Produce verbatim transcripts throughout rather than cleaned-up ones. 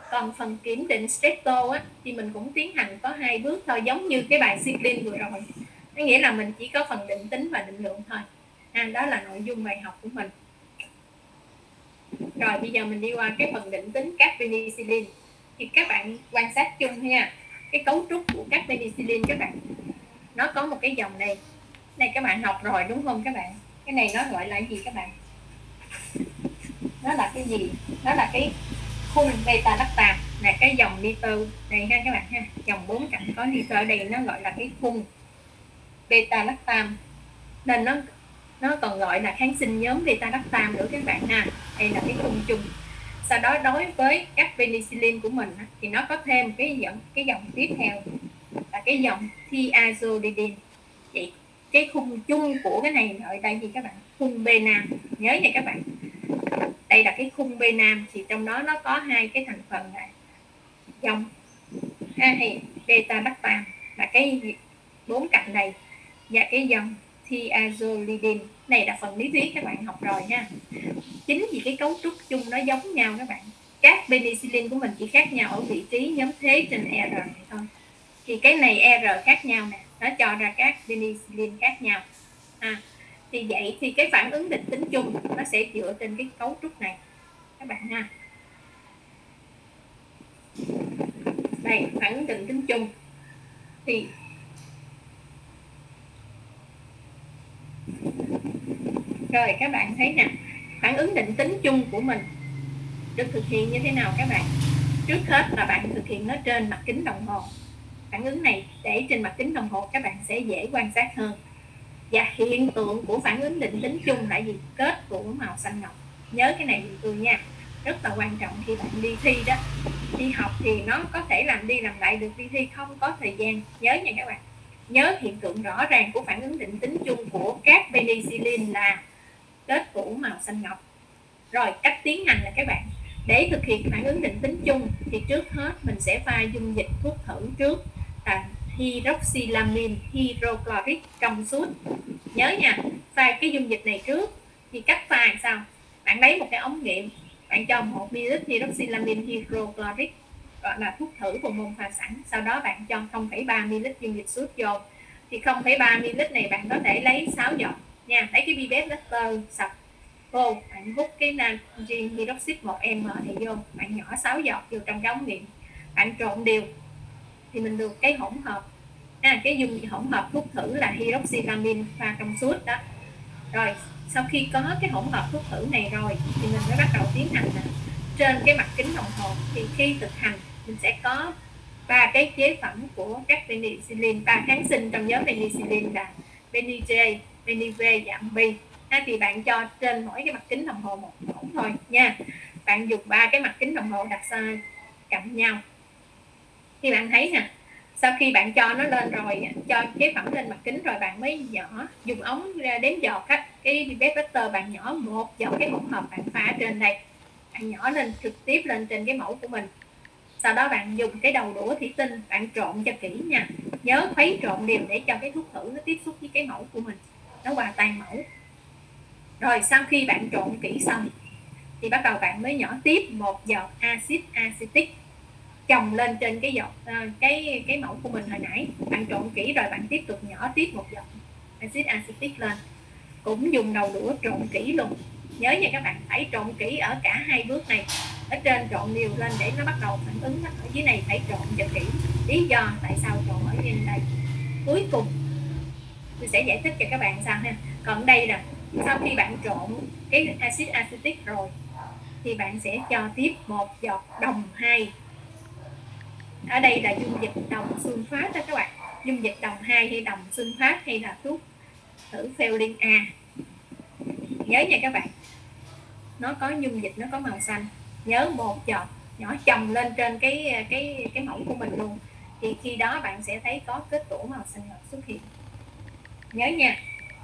Còn phần kiểm định Streto á, thì mình cũng tiến hành có hai bước thôi, giống như cái bài Cycling vừa rồi. Có nghĩa là mình chỉ có phần định tính và định lượng thôi. À, đó là nội dung bài học của mình. Rồi bây giờ mình đi qua cái phần định tính các penicillin. Thì các bạn quan sát chung nha. Cái cấu trúc của các penicillin các bạn, nó có một cái dòng này. Này các bạn học rồi đúng không các bạn? Cái này nó gọi là gì các bạn? Nó là cái gì? Đó là cái khung beta lactam, là cái dòng nitơ này ha các bạn ha. Dòng bốn cạnh có nitơ ở đây nó gọi là cái khung beta lactam. Nên nó nó còn gọi là kháng sinh nhóm beta lactam nữa các bạn ha. Đây là cái khung chung. Sau đó đối với các penicillin của mình thì nó có thêm cái dòng cái dòng tiếp theo là cái dòng thiazolidine. Vậy cái khung chung của cái này gọi là gì các bạn? Khung B nam. Nhớ nha các bạn. Đây là cái khung B nam, thì trong đó nó có hai cái thành phần này, dòng hay beta lactam là cái bốn cạnh này, và cái dòng thiazolidine này là phần lý thuyết các bạn học rồi nha. Chính vì cái cấu trúc chung nó giống nhau các bạn, các penicillin của mình chỉ khác nhau ở vị trí nhóm thế trên R này thôi. Thì cái này R khác nhau nè, nó cho ra các penicillin khác nhau. À, thì vậy thì cái phản ứng định tính chung nó sẽ dựa trên cái cấu trúc này các bạn ha. Đây, phản ứng định tính chung thì rồi các bạn thấy nè, phản ứng định tính chung của mình được thực hiện như thế nào các bạn? Trước hết là bạn thực hiện nó trên mặt kính đồng hồ. Phản ứng này để trên mặt kính đồng hồ các bạn sẽ dễ quan sát hơn. Và hiện tượng của phản ứng định tính chung là gì? Kết của màu xanh ngọc. Nhớ cái này tôi nha, rất là quan trọng khi bạn đi thi đó. Đi học thì nó có thể làm đi làm lại được, đi thi không có thời gian. Nhớ nha các bạn. Nhớ hiện tượng rõ ràng của phản ứng định tính chung của các penicillin là kết củ màu xanh ngọc. Rồi cách tiến hành là các bạn, để thực hiện phản ứng định tính chung thì trước hết mình sẽ pha dung dịch thuốc thử trước là hydroxylamine hydrochloric trong suốt. Nhớ nha, pha cái dung dịch này trước. Thì cách pha làm sao? Bạn lấy một cái ống nghiệm, bạn cho một mi-li-lít hydroxylamine hydrochloric, gọi là thuốc thử bộ môn pha sẵn. Sau đó bạn cho không phẩy ba mi-li-lít dung dịch suốt vô. Thì không phẩy ba mi-li-lít này bạn có thể lấy sáu giọt nha, lấy cái pipette letter sạch vô, bạn hút cái natri hydroxit một m này vô, bạn nhỏ sáu giọt vô trong cái ống nghiệm, bạn trộn đều thì mình được cái hỗn hợp à, cái dung hỗn hợp thuốc thử là hydroxylamine pha trong suốt đó. Rồi sau khi có cái hỗn hợp thuốc thử này rồi thì mình mới bắt đầu tiến hành là trên cái mặt kính đồng hồ. Thì khi thực hành mình sẽ có ba cái chế phẩm của các penicillin, ba kháng sinh trong nhóm penicillin là Beniv, Beniv và Ambi. À, thì bạn cho trên mỗi cái mặt kính đồng hồ một mẫu thôi nha. Bạn dùng ba cái mặt kính đồng hồ đặt xa cạnh nhau. Thì bạn thấy nè, sau khi bạn cho nó lên rồi, cho chế phẩm lên mặt kính rồi, bạn mới nhỏ dùng ống đếm giọt á, cái pipette vector bạn nhỏ một giọt cái hỗn hợp bạn pha trên đây, bạn nhỏ lên trực tiếp lên trên cái mẫu của mình. Sau đó bạn dùng cái đầu đũa thủy tinh, bạn trộn cho kỹ nha. Nhớ khuấy trộn đều để cho cái thuốc thử nó tiếp xúc với cái mẫu của mình, nó hòa tan mẫu. Rồi sau khi bạn trộn kỹ xong thì bắt đầu bạn mới nhỏ tiếp một giọt axit acetic chồng lên trên cái giọt cái cái mẫu của mình hồi nãy. Bạn trộn kỹ rồi bạn tiếp tục nhỏ tiếp một giọt axit acetic lên, cũng dùng đầu đũa trộn kỹ luôn. Nhớ nha các bạn, phải trộn kỹ ở cả hai bước này. Ở trên trộn đều lên để nó bắt đầu phản ứng, ở dưới này phải trộn cho kỹ. Lý do tại sao trộn ở trên đây cuối cùng tôi sẽ giải thích cho các bạn sao ha. Còn đây là sau khi bạn trộn cái axit acetic rồi thì bạn sẽ cho tiếp một giọt đồng hai. Ở đây là dung dịch đồng sunfat đó các bạn, dung dịch đồng hai hay đồng sunfat hay là thuốc thử Pheolin A. Nhớ nha các bạn, nó có dung dịch, nó có màu xanh. Nhớ một giọt nhỏ chồng lên trên cái cái cái mẫu của mình luôn, thì khi đó bạn sẽ thấy có kết tủa màu xanh ngọc xuất hiện. Nhớ nha.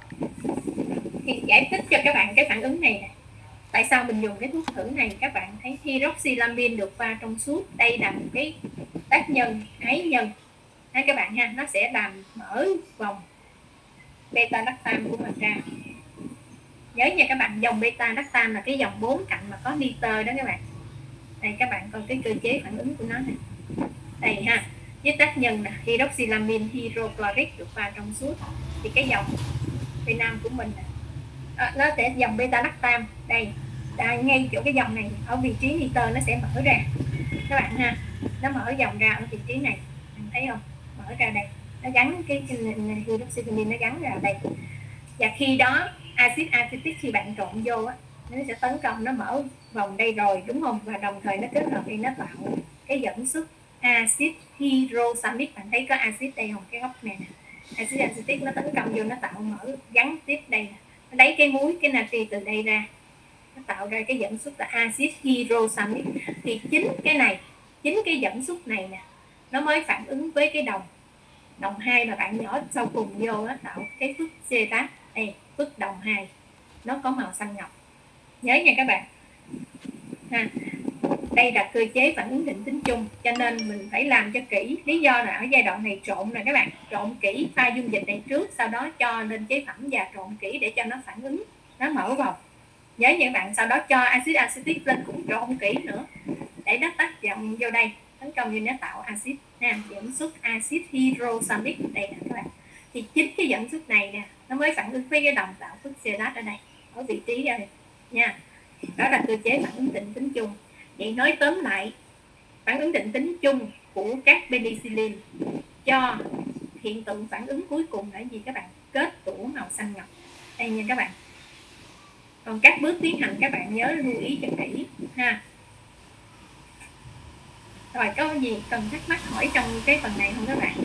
Thì giải thích cho các bạn cái phản ứng này nè. Tại sao mình dùng cái thuốc thử này? Các bạn thấy hydroxylamine được pha trong suốt, đây là một cái tác nhân ái nhân ha các bạn ha, nó sẽ làm mở vòng beta lactam của mình ra. Nhớ nha các bạn, dòng beta lactam là cái dòng bốn cạnh mà có nitơ đó các bạn. Đây các bạn coi cái cơ chế phản ứng của nó nè. Đây ha, với tác nhân nè, hydroxylamine hydrochloric được pha trong suốt, thì cái dòng P năm của mình nè, à, nó sẽ dòng beta lactam đây, đây, ngay chỗ cái dòng này ở vị trí nitơ nó sẽ mở ra các bạn ha, nó mở dòng ra ở vị trí này, mình thấy không, mở ra đây, nó gắn cái hydroxylamine nó gắn ra đây, và khi đó axit acetic khi bạn trộn vô á, nó sẽ tấn công, nó mở vòng đây rồi đúng không, và đồng thời nó kết hợp thì nó tạo cái dẫn xuất axit hydrosamic. Bạn thấy có axit đây không, cái góc này nè, axit acetic nó tấn công vô, nó tạo mở gắn tiếp đây nè, nó lấy cái muối cái natri từ đây ra, nó tạo ra cái dẫn xuất là axit hydrosamic. Thì chính cái này, chính cái dẫn xuất này nè, nó mới phản ứng với cái đồng đồng hai mà bạn nhỏ sau cùng vô, nó tạo cái phức cetat đây, phức đồng hai, nó có màu xanh ngọc, nhớ nha các bạn ha. Đây là cơ chế phản ứng định tính chung, cho nên mình phải làm cho kỹ. Lý do là ở giai đoạn này trộn là các bạn trộn kỹ, pha dung dịch này trước, sau đó cho lên chế phẩm và trộn kỹ để cho nó phản ứng, nó mở vòng. Nhớ nha các bạn, sau đó cho axit acetic lên cũng trộn kỹ nữa để nó tác dụng vô đây, tấn công như nó tạo axit nha, dẫn xuất axit hydrosamic đây nè các bạn. Thì chính cái dẫn xuất này nè, nó mới phản ứng với cái đồng tạo phức cetat ở đây, ở vị trí đây nha. Đó là cơ chế phản ứng định tính chung. Vậy nói tóm lại, phản ứng định tính chung của các penicillin cho hiện tượng phản ứng cuối cùng là gì các bạn? Kết tủa màu xanh ngọc đây nha các bạn. Còn các bước tiến hành các bạn nhớ lưu ý cho kỹ ha. Rồi có gì cần thắc mắc hỏi trong cái phần này không các bạn?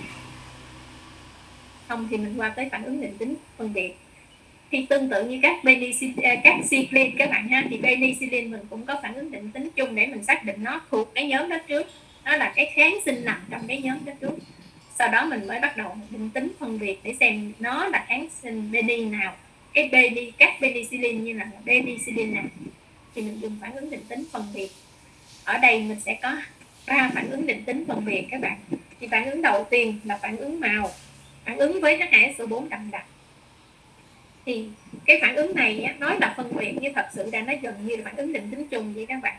Không thì mình qua tới phản ứng định tính phân biệt. Thì tương tự như các penicillin, các cyclin các bạn ha, thì penicillin mình cũng có phản ứng định tính chung để mình xác định nó thuộc cái nhóm đó trước, nó là cái kháng sinh nằm trong cái nhóm đó trước, sau đó mình mới bắt đầu định tính phân biệt để xem nó là kháng sinh peni nào, cái peni, các penicillin như là penicillin nào thì mình dùng phản ứng định tính phân biệt. Ở đây mình sẽ có ba phản ứng định tính phân biệt các bạn. Thì phản ứng đầu tiên là phản ứng màu, phản ứng với H hai S O bốn đậm đặc. Thì cái phản ứng này nói là phân biệt nhưng thật sự ra nó gần như là phản ứng định tính chung vậy các bạn.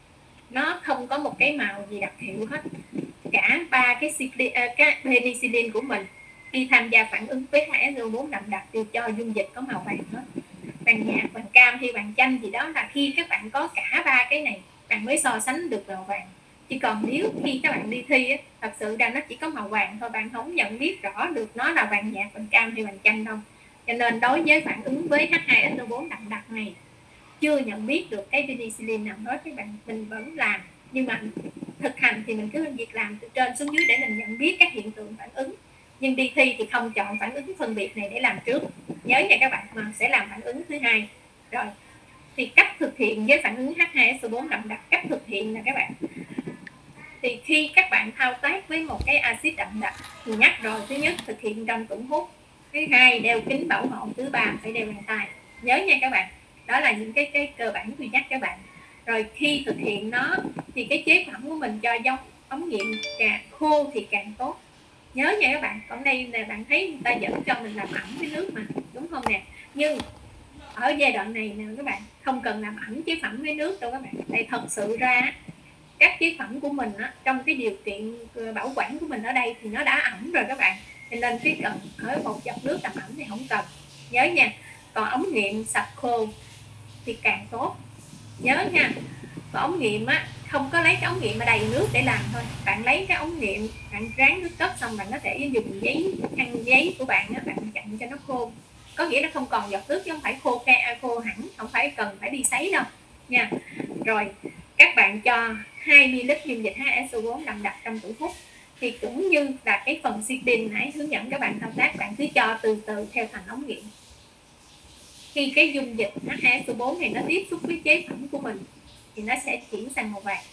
Nó không có một cái màu gì đặc hiệu hết. Cả ba cái, cái penicillin của mình khi tham gia phản ứng với H hai S O bốn đậm đặc đều cho dung dịch có màu vàng hết, vàng nhạt, vàng cam hay vàng chanh gì đó, là khi các bạn có cả ba cái này bạn mới so sánh được màu vàng. Chỉ còn nếu khi các bạn đi thi á, thật sự ra nó chỉ có màu vàng thôi, bạn không nhận biết rõ được nó là vàng nhạt, vàng cam hay vàng chanh đâu. Cho nên đối với phản ứng với H hai S O bốn đậm đặc này chưa nhận biết được cái penicillin nào hết các bạn, mình vẫn làm. Nhưng mà thực hành thì mình cứ việc làm từ trên xuống dưới để mình nhận biết các hiện tượng phản ứng. Nhưng đi thi thì không chọn phản ứng phân biệt này để làm trước, nhớ nha các bạn, mà sẽ làm phản ứng thứ hai. Rồi thì cách thực hiện với phản ứng H hai S O bốn đậm đặc, cách thực hiện là các bạn, thì khi các bạn thao tác với một cái axit đậm đặc thì nhắc rồi, thứ nhất thực hiện trong tủng hút, thứ hai đeo kính bảo hộ, thứ ba phải đeo găng tay, nhớ nha các bạn. Đó là những cái cái cơ bản tôi nhắc các bạn. Rồi khi thực hiện nó thì cái chế phẩm của mình cho giống ống nghiệm càng khô thì càng tốt, nhớ nha các bạn. Còn đây là bạn thấy người ta dẫn cho mình làm ẩm với nước mà, đúng không nè? Nhưng ở giai đoạn này nè các bạn, không cần làm ẩm chế phẩm với nước đâu các bạn. Đây thật sự ra các chế phẩm của mình á, trong cái điều kiện bảo quản của mình ở đây thì nó đã ẩm rồi các bạn, cho nên cái cần ở một giọt nước làm ẩm thì không cần, nhớ nha. Còn ống nghiệm sạch khô thì càng tốt, nhớ nha. Còn ống nghiệm á, không có lấy cái ống nghiệm mà đầy nước để làm thôi, bạn lấy cái ống nghiệm, bạn ráng nước cất xong bạn có thể dùng giấy, khăn giấy của bạn á, bạn chặn cho nó khô, có nghĩa là không còn giọt nước chứ không phải khô ke khô hẳn, không phải cần phải đi sấy đâu nha. Rồi các bạn cho hai mi li lít dung dịch H hai S O bốn đậm đặc trong tủ hút, thì cũng như là cái phần xịt nãy hướng dẫn các bạn thao tác, bạn cứ cho từ từ theo thành ống nghiệm. Khi cái dung dịch H hai S O bốn này nó tiếp xúc với chế phẩm của mình thì nó sẽ chuyển sang màu vàng.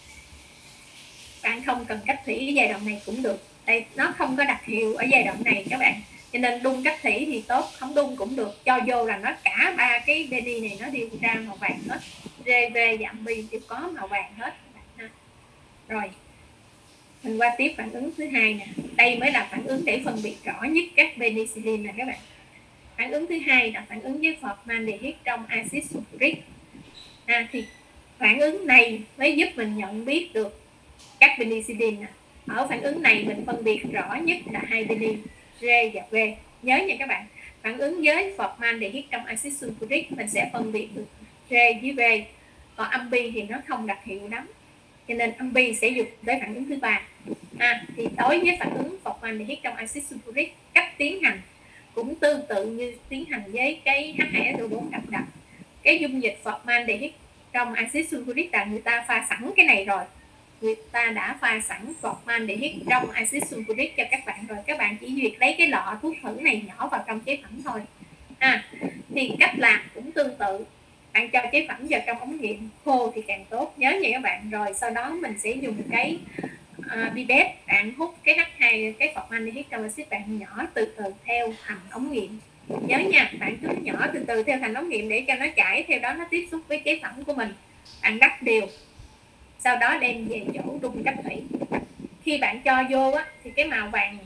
Bạn không cần cách thủy ở giai đoạn này cũng được, đây nó không có đặc hiệu ở giai đoạn này các bạn, cho nên đun cách thủy thì tốt, không đun cũng được, cho vô là nó cả ba cái peni này nó đều ra màu vàng hết, rê vê giảm bi đều có màu vàng hết. Rồi mình qua tiếp phản ứng thứ hai nè, đây mới là phản ứng để phân biệt rõ nhất các penicillin nè các bạn. Phản ứng thứ hai là phản ứng với formaldehyde trong axit sulfuric. À, thì phản ứng này mới giúp mình nhận biết được các penicillin nè. Ở phản ứng này mình phân biệt rõ nhất là hai peni, R và V. Nhớ nha các bạn, phản ứng với formaldehyde trong axit sulfuric mình sẽ phân biệt được R với V, còn ambi thì nó không đặc hiệu lắm, cho nên ambi sẽ dùng với phản ứng thứ ba. À, thì đối với phản ứng formaldehyde trong axit sulfuric, cách tiến hành cũng tương tự như tiến hành với cái H hai S O bốn đậm đặc. Cái dung dịch formaldehyde trong axit sulfuric là người ta pha sẵn cái này rồi, người ta đã pha sẵn formaldehyde trong axit sulfuric cho các bạn rồi, các bạn chỉ việc lấy cái lọ thuốc thử này nhỏ vào trong chế phẩm thôi. À, thì cách làm cũng tương tự, bạn cho chế phẩm vào trong ống nghiệm, khô thì càng tốt, nhớ nha các bạn. Rồi sau đó mình sẽ dùng cái uh, pipette, bạn hút cái H hai, cái formaldehyde trong axit bạn nhỏ từ từ theo thành ống nghiệm. Nhớ nha, bạn cứ nhỏ từ từ theo thành ống nghiệm để cho nó chảy, theo đó nó tiếp xúc với chế phẩm của mình. Bạn đắp đều, sau đó đem về chỗ đun cách thủy. Khi bạn cho vô á, thì cái màu vàng,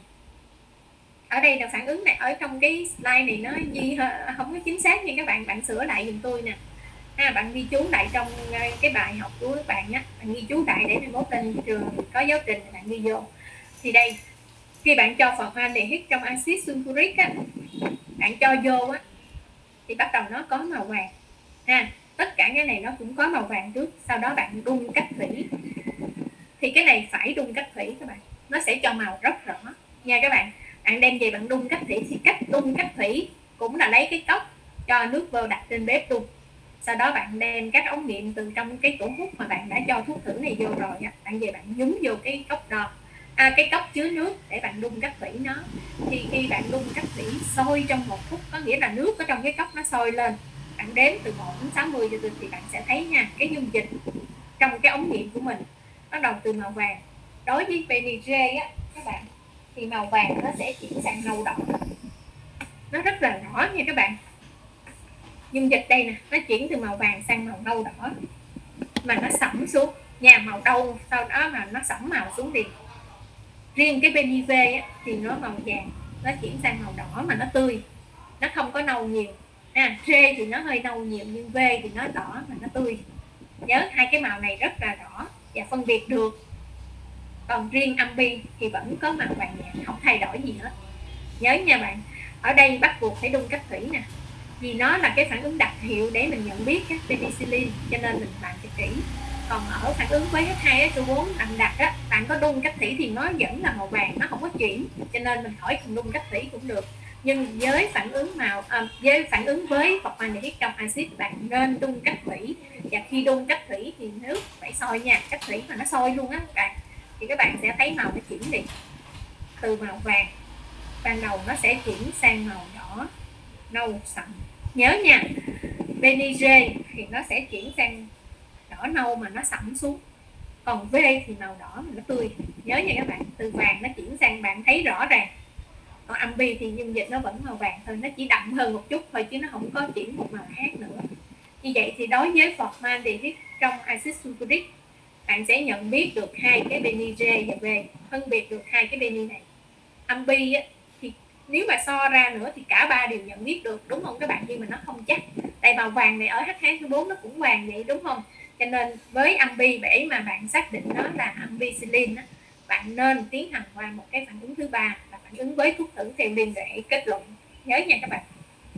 ở đây là phản ứng này, ở trong cái slide này nó ghi không có chính xác nha các bạn, bạn sửa lại giùm tôi nè. À, bạn ghi chú lại trong cái bài học của các bạn nhé, bạn ghi chú lại để mai mốt lên trường có giáo trình bạn ghi vô. Thì đây, khi bạn cho formaldehyde trong axit sulfuric á, bạn cho vô á, thì bắt đầu nó có màu vàng. Ha, tất cả cái này nó cũng có màu vàng trước, sau đó bạn đun cách thủy. Thì cái này phải đun cách thủy các bạn, nó sẽ cho màu rất rõ nha các bạn. Bạn đem về bạn đun cách thủy, thì cách đun cách thủy cũng là lấy cái cốc cho nước vô đặt trên bếp đun. Sau đó bạn đem các ống nghiệm từ trong cái tủ hút mà bạn đã cho thuốc thử này vô rồi, bạn về bạn nhúng vô cái cốc đó, à, cái cốc chứa nước để bạn đun cách thủy nó. Thì khi bạn đun cách thủy sôi trong một phút, có nghĩa là nước ở trong cái cốc nó sôi lên, bạn đếm từ một đến sáu mươi cho từ thì bạn sẽ thấy nha, cái dung dịch trong cái ống nghiệm của mình bắt đầu từ màu vàng. Đối với Benigre á các bạn, thì màu vàng nó sẽ chuyển sang nâu đỏ, nó rất là rõ nha các bạn. Dung dịch đây nè, nó chuyển từ màu vàng sang màu nâu đỏ mà nó sẫm xuống nha, màu nâu sau đó mà nó sẫm màu xuống liền. Riêng cái Benive á, thì nó màu vàng, nó chuyển sang màu đỏ mà nó tươi, nó không có nâu nhiều. À, G thì nó hơi nâu nhiều, nhưng V thì nó đỏ mà nó tươi. Nhớ hai cái màu này rất là rõ và phân biệt được. Còn riêng ambi thì vẫn có màu vàng nhạt, không thay đổi gì hết. Nhớ nha bạn, ở đây bắt buộc phải đun cách thủy nè, vì nó là cái phản ứng đặc hiệu để mình nhận biết các penicillin, cho nên mình làm cho kỹ. Còn ở phản ứng với H hai S O bốn đậm đặc á, bạn có đun cách thủy thì nó vẫn là màu vàng, nó không có chuyển, cho nên mình khỏi cần đun cách thủy cũng được. Nhưng với phản ứng màu à, với phản ứng với formaldehyde trong axit, bạn nên đun cách thủy, và khi đun cách thủy thì nước phải sôi nha, cách thủy mà nó sôi luôn á các bạn, thì các bạn sẽ thấy màu nó chuyển đi, từ màu vàng ban đầu nó sẽ chuyển sang màu đỏ nâu sậm. Nhớ nha, Benigre thì nó sẽ chuyển sang đỏ nâu mà nó sẫm xuống, còn V thì màu đỏ mà nó tươi. Nhớ nha các bạn, từ vàng nó chuyển sang, bạn thấy rõ ràng. Còn ambi thì dung dịch nó vẫn màu vàng thôi, nó chỉ đậm hơn một chút thôi chứ nó không có chuyển một màu khác nữa. Như vậy thì đối với formaldehyde trong axit sulfuric, bạn sẽ nhận biết được hai cái Benigre và V, phân biệt được hai cái Beni này. Ambi á, thì nếu mà so ra nữa thì cả ba đều nhận biết được, đúng không các bạn, nhưng mà nó không chắc. Tại màu vàng này ở H hai S O bốn nó cũng vàng vậy đúng không? Cho nên với ambi, để mà bạn xác định nó là ampicillin á, bạn nên tiến hành qua một cái phản ứng thứ ba là phản ứng với thuốc thử theo liên để kết luận. Nhớ nha các bạn.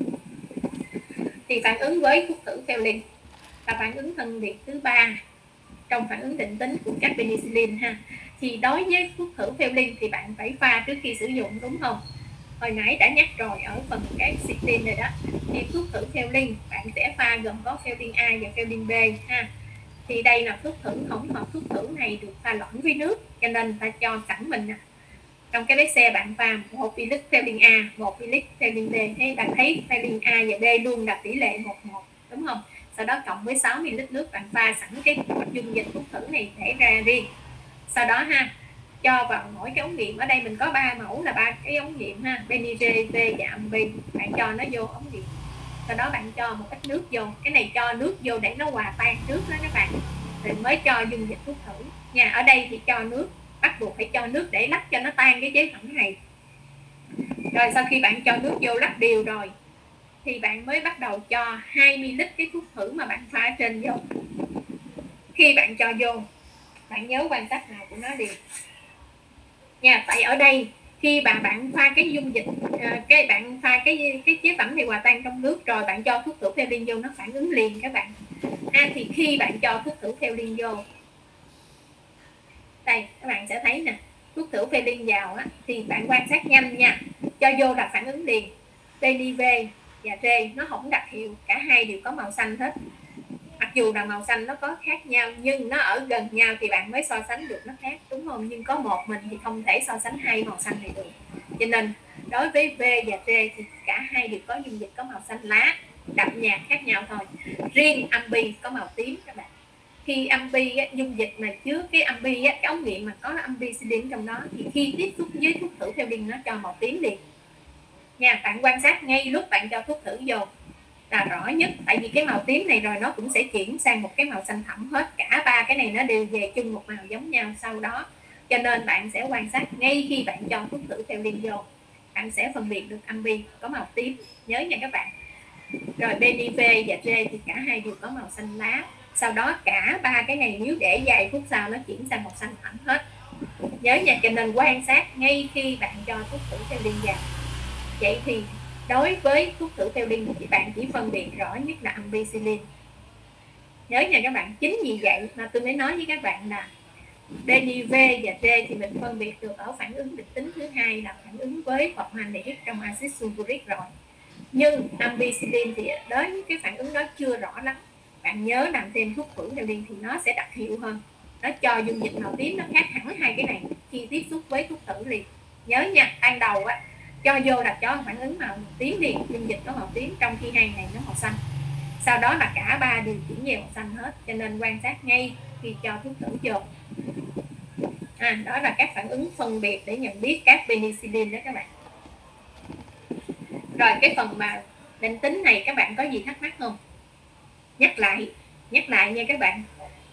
Thì phản ứng với thuốc thử theo liên là phản ứng phân biệt thứ ba trong phản ứng định tính của các penicillin ha. Thì đối với thuốc thử theo liên thì bạn phải pha trước khi sử dụng đúng không? Hồi nãy đã nhắc rồi ở phần cái cyclin rồi đó. Thì thuốc thử theo liên bạn sẽ pha gồm có pheolin A và pheolin B ha. Thì đây là thuốc thử hỗn hợp, thuốc thử này được pha loãng với nước, cho nên ta cho sẵn mình nè. Trong cái bếp xe bạn pha một vi-lít pheolin A, một vi-lít pheolin B, thế bạn thấy pheolin A và B luôn là tỷ lệ một một đúng không? Sau đó cộng với sáu mi-li-lít nước, bạn pha sẵn cái dung dịch thuốc thử này để ra riêng. Sau đó ha, cho vào mỗi cái ống nghiệm, ở đây mình có ba mẫu là ba cái ống nghiệm ha, Benigre, V và ambi, bạn cho nó vô ống nghiệm. Sau đó bạn cho một ít nước vô, cái này cho nước vô để nó hòa tan trước đó các bạn, rồi mới cho dung dịch thuốc thử nha. Ở đây thì cho nước, bắt buộc phải cho nước để lắc cho nó tan cái chế phẩm này. Rồi sau khi bạn cho nước vô lắc đều rồi thì bạn mới bắt đầu cho hai mi-li-lít cái thuốc thử mà bạn pha ở trên vô. khi bạn cho vô, bạn nhớ quan sát nào của nó đi nha. Tại ở đây khi bà bạn pha cái dung dịch, cái bạn pha cái cái chế phẩm này hòa tan trong nước rồi bạn cho thuốc khử phenolin vô, nó phản ứng liền các bạn. À, thì khi bạn cho thuốc khử phenolin vô, đây các bạn sẽ thấy nè, thuốc khử phenolin vào á, thì bạn quan sát nhanh nha, cho vô là phản ứng liền. bê en vê và rê nó không đặc hiệu, cả hai đều có màu xanh hết. Mặc dù là màu xanh nó có khác nhau nhưng nó ở gần nhau thì bạn mới so sánh được nó khác, đúng không? Nhưng có một mình thì không thể so sánh hai màu xanh này được. Cho nên đối với V và T thì cả hai đều có dung dịch có màu xanh lá, đậm nhạt khác nhau thôi. Riêng ambi có màu tím các bạn. Khi ambi á, dung dịch mà chứa cái ambi á, cái ống nghiệm mà có ampicillin trong đó, thì khi tiếp xúc với thuốc khử phenolin nó cho màu tím liền nha. Bạn quan sát ngay lúc bạn cho thuốc khử vô là rõ nhất, tại vì cái màu tím này rồi nó cũng sẽ chuyển sang một cái màu xanh thẳm hết, cả ba cái này nó đều về chung một màu giống nhau sau đó. Cho nên bạn sẽ quan sát ngay khi bạn cho thuốc khử phenolin vô, bạn sẽ phân biệt được ambi có màu tím, nhớ nha các bạn. Rồi bê en vê và rê thì cả hai đều có màu xanh lá, sau đó cả ba cái này nếu để vài phút sau nó chuyển sang màu xanh thẳm hết, nhớ nha. Cho nên quan sát ngay khi bạn cho thuốc khử phenolin vào. Vậy thì đối với thuốc khử phenolin thì bạn chỉ phân biệt rõ nhất là ampicillin, nhớ nha các bạn. Chính vì vậy mà tôi mới nói với các bạn là bê en vê và T thì mình phân biệt được ở phản ứng định tính thứ hai là phản ứng với formaldehyde trong axit sulfuric rồi, nhưng ampicillin thì đến cái phản ứng đó chưa rõ lắm. Bạn nhớ làm thêm thuốc khử phenolin thì nó sẽ đặc hiệu hơn, nó cho dung dịch màu tím, nó khác hẳn hai cái này khi tiếp xúc với thuốc khử liền. Nhớ nha, ban đầu á cho vô là cho phản ứng màu tím liền, dung dịch có màu tím, trong khi hai này nó màu xanh, sau đó là cả ba đều chuyển về màu xanh hết. Cho nên quan sát ngay khi cho thuốc khử vô. À, đó là các phản ứng phân biệt để nhận biết các penicillin đó các bạn. Rồi cái phần mà định tính này các bạn có gì thắc mắc không? Nhắc lại, nhắc lại nha các bạn.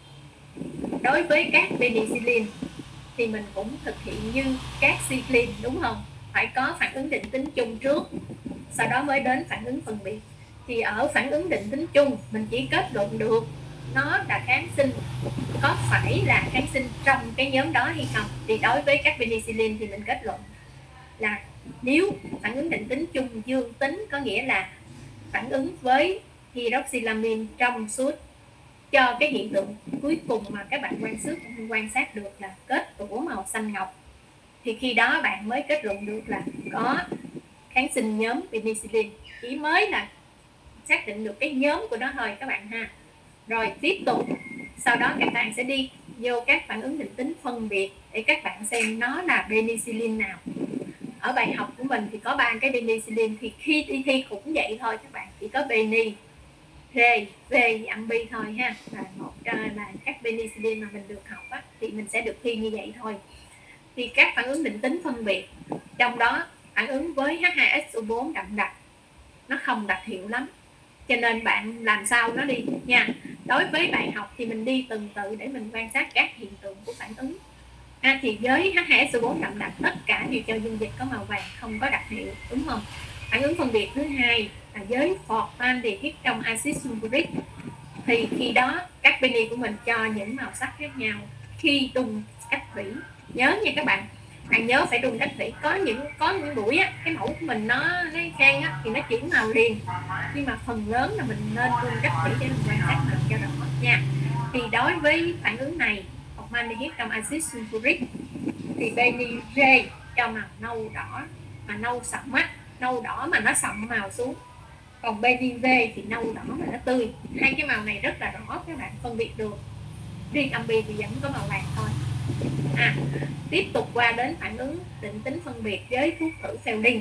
Đối với các penicillin thì mình cũng thực hiện như các cyclin, đúng không? Phải có phản ứng định tính chung trước, sau đó mới đến phản ứng phân biệt. Thì ở phản ứng định tính chung mình chỉ kết luận được nó là kháng sinh, có phải là kháng sinh trong cái nhóm đó hay không. Thì đối với các penicillin thì mình kết luận là nếu phản ứng định tính chung dương tính, có nghĩa là phản ứng với hydroxylamine trong suốt cho cái hiện tượng cuối cùng mà các bạn quan sát quan sát được là kết tủa màu xanh ngọc, thì khi đó bạn mới kết luận được là có kháng sinh nhóm penicillin. Chỉ mới là xác định được cái nhóm của nó thôi các bạn ha. Rồi tiếp tục sau đó các bạn sẽ đi vô các phản ứng định tính phân biệt để các bạn xem nó là penicillin nào. Ở bài học của mình thì có ba cái penicillin, thì khi đi thi cũng vậy thôi các bạn, chỉ có beni, rê, v, ambi thôi ha, là một là các penicillin mà mình được học á, thì mình sẽ được thi như vậy thôi. Thì các phản ứng định tính phân biệt trong đó phản ứng với H hai S O bốn đậm đặc nó không đặc hiệu lắm, cho nên bạn làm sao nó đi nha. Đối với bài học thì mình đi từng tự để mình quan sát các hiện tượng của phản ứng. À, thì với H hai S O bốn đậm đặc tất cả đều cho dung dịch có màu vàng, không có đặc hiệu, đúng không? Phản ứng phân biệt thứ hai là với formaldehyde trong axit sulfuric, thì khi đó các peni của mình cho những màu sắc khác nhau khi đun cách thủy. Nhớ nha các bạn, bạn nhớ phải đun cách thủy. Có những có những buổi á, cái mẫu của mình nó nó khen á, thì nó chuyển màu liền, nhưng mà phần lớn là mình nên đun cách thủy để mình quan sát màu cho rõ nha. Thì đối với phản ứng này formaldehyde trong axit sulfuric thì benizê cho màu nâu đỏ, mà nâu sậm á, nâu đỏ mà nó sậm màu xuống, còn benizê thì nâu đỏ mà nó tươi. Hai cái màu này rất là rõ, các bạn phân biệt được. Riêng ambi thì vẫn có màu vàng thôi. À, tiếp tục qua đến phản ứng định tính phân biệt với thuốc khử phenolin.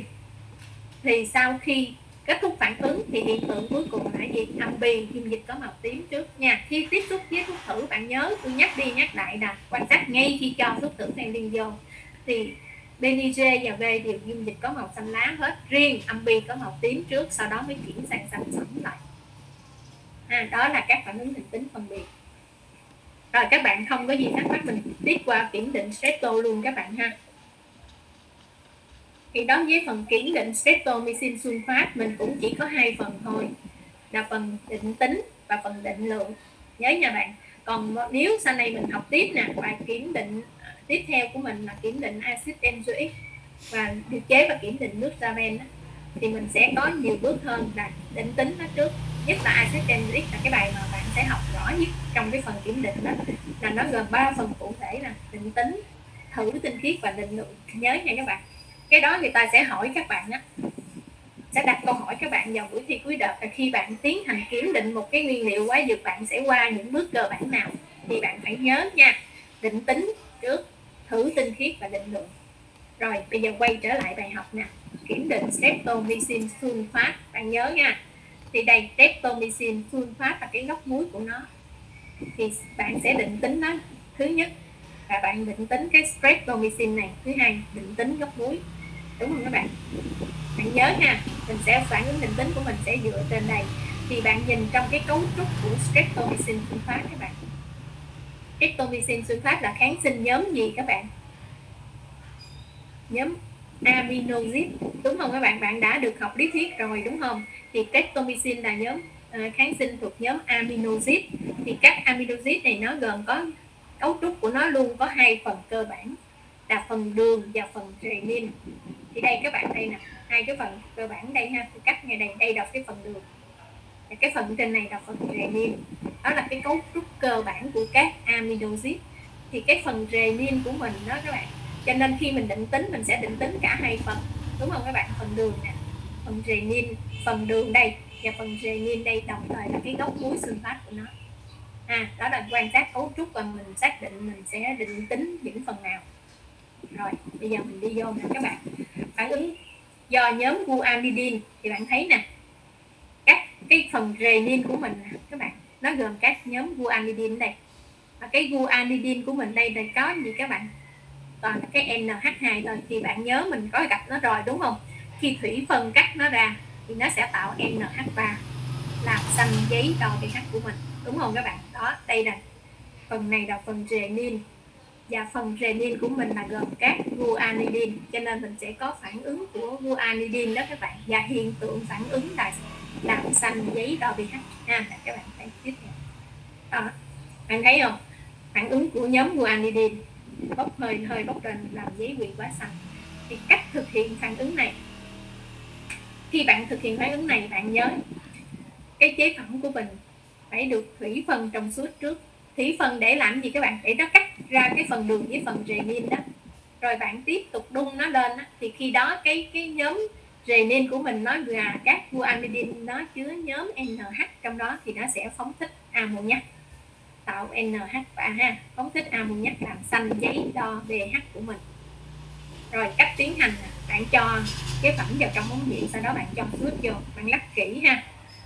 Thì sau khi kết thúc phản ứng thì hiện tượng cuối cùng là gì? Ambi, dung dịch có màu tím trước nha. Khi tiếp xúc với thuốc khử, bạn nhớ tôi nhắc đi nhắc lại là quan sát ngay khi cho thuốc khử phenolin vô thì benizê và V đều dung dịch có màu xanh lá hết, riêng ambi có màu tím trước, sau đó mới chuyển sang xanh sẫm lại. À, đó là các phản ứng định tính phân biệt. Rồi các bạn không có gì thắc mắc mình tiếp qua kiểm định Streto luôn các bạn ha. Thì đối với phần kiểm định streptomycin sulfat mình cũng chỉ có hai phần thôi, là phần định tính và phần định lượng. Nhớ nha bạn, Còn nếu sau này mình học tiếp nè, bài kiểm định tiếp theo của mình là kiểm định axit benzoic và điều chế và kiểm định nước Raven, thì mình sẽ có nhiều bước hơn là định tính nó trước. Nhất là axit benzoic là cái bài mà bạn sẽ học rõ nhất trong cái phần kiểm định đó, là nó gồm ba phần cụ thể là định tính, thử tinh khiết và định lượng. Nhớ nha các bạn, cái đó người ta sẽ hỏi các bạn á, sẽ đặt câu hỏi các bạn vào buổi thi cuối đợt là khi bạn tiến hành kiểm định một cái nguyên liệu hóa dược, bạn sẽ qua những bước cơ bản nào, thì bạn phải nhớ nha. Định tính trước, thử tinh khiết và định lượng. Rồi bây giờ quay trở lại bài học nè, kiểm định streptomycin sulfat, bạn nhớ nha. Thì đây, streptomycin sulfat là cái gốc muối của nó, thì bạn sẽ định tính nó. Thứ nhất là bạn định tính cái streptomycin này, thứ hai định tính gốc muối, đúng không các bạn? Bạn nhớ nha, mình sẽ phản ứng định tính của mình sẽ dựa trên đây. Thì bạn nhìn trong cái cấu trúc của streptomycin sulfat các bạn, streptomycin sulfat là kháng sinh nhóm gì các bạn? Nhóm aminoacid, đúng không các bạn? Bạn đã được học lý thuyết rồi đúng không? Thì streptomycin là nhóm uh, kháng sinh thuộc nhóm aminoacid. Thì các aminoacid này nó gồm có cấu trúc của nó luôn có hai phần cơ bản là phần đường và phần renin. Thì đây các bạn, đây nè, hai cái phần cơ bản đây ha, tôi cắt ngay đây, đây là cái phần đường, và cái phần trên này là phần renin. Đó là cái cấu trúc cơ bản của các aminoacid. Thì cái phần renin của mình đó các bạn, cho nên khi mình định tính mình sẽ định tính cả hai phần, đúng không các bạn? Phần đường nè, phần renin, phần đường đây và phần renin đây đồng thời là cái gốc muối sulfat của nó. À, đó là quan sát cấu trúc và mình xác định mình sẽ định tính những phần nào. Rồi bây giờ mình đi vô nè các bạn, phản ứng do nhóm guanidine. Thì bạn thấy nè, các cái phần renin của mình nè các bạn, nó gồm các nhóm guanidine đây. Và cái guanidine của mình đây là có gì các bạn? Toàn là cái en hát hai thôi. Thì bạn nhớ mình có gặp nó rồi đúng không? Khi thủy phân cắt nó ra thì nó sẽ tạo en hát ba, làm xanh giấy đo pH của mình, đúng không các bạn? Đó, đây là phần này là phần renin, và phần renin của mình là gồm các guanidine, cho nên mình sẽ có phản ứng của guanidine đó các bạn, và hiện tượng phản ứng là làm xanh giấy đo pH ha. Các bạn thấy tiếp theo đó, bạn thấy không? Phản ứng của nhóm guanidine bốc hơi hơi bốc lên làm giấy quỳ quá xanh. Thì cách thực hiện phản ứng này, khi bạn thực hiện phản ứng này, bạn nhớ cái chế phẩm của mình phải được thủy phân trong suốt trước. Thủy phân để làm gì các bạn? Để nó cắt ra cái phần đường với phần renin đó, rồi bạn tiếp tục đun nó lên đó. Thì khi đó cái cái nhóm renin của mình nó là các guanidine, nó chứa nhóm en hát trong đó, thì nó sẽ phóng thích ammoniac, tạo en hát ba ha, phóng thích ammoniac làm xanh giấy đo pH của mình. Rồi cách tiến hành, bạn cho cái phẩm vào trong ống nghiệm, sau đó bạn cho nước vô, bạn lắc kỹ ha,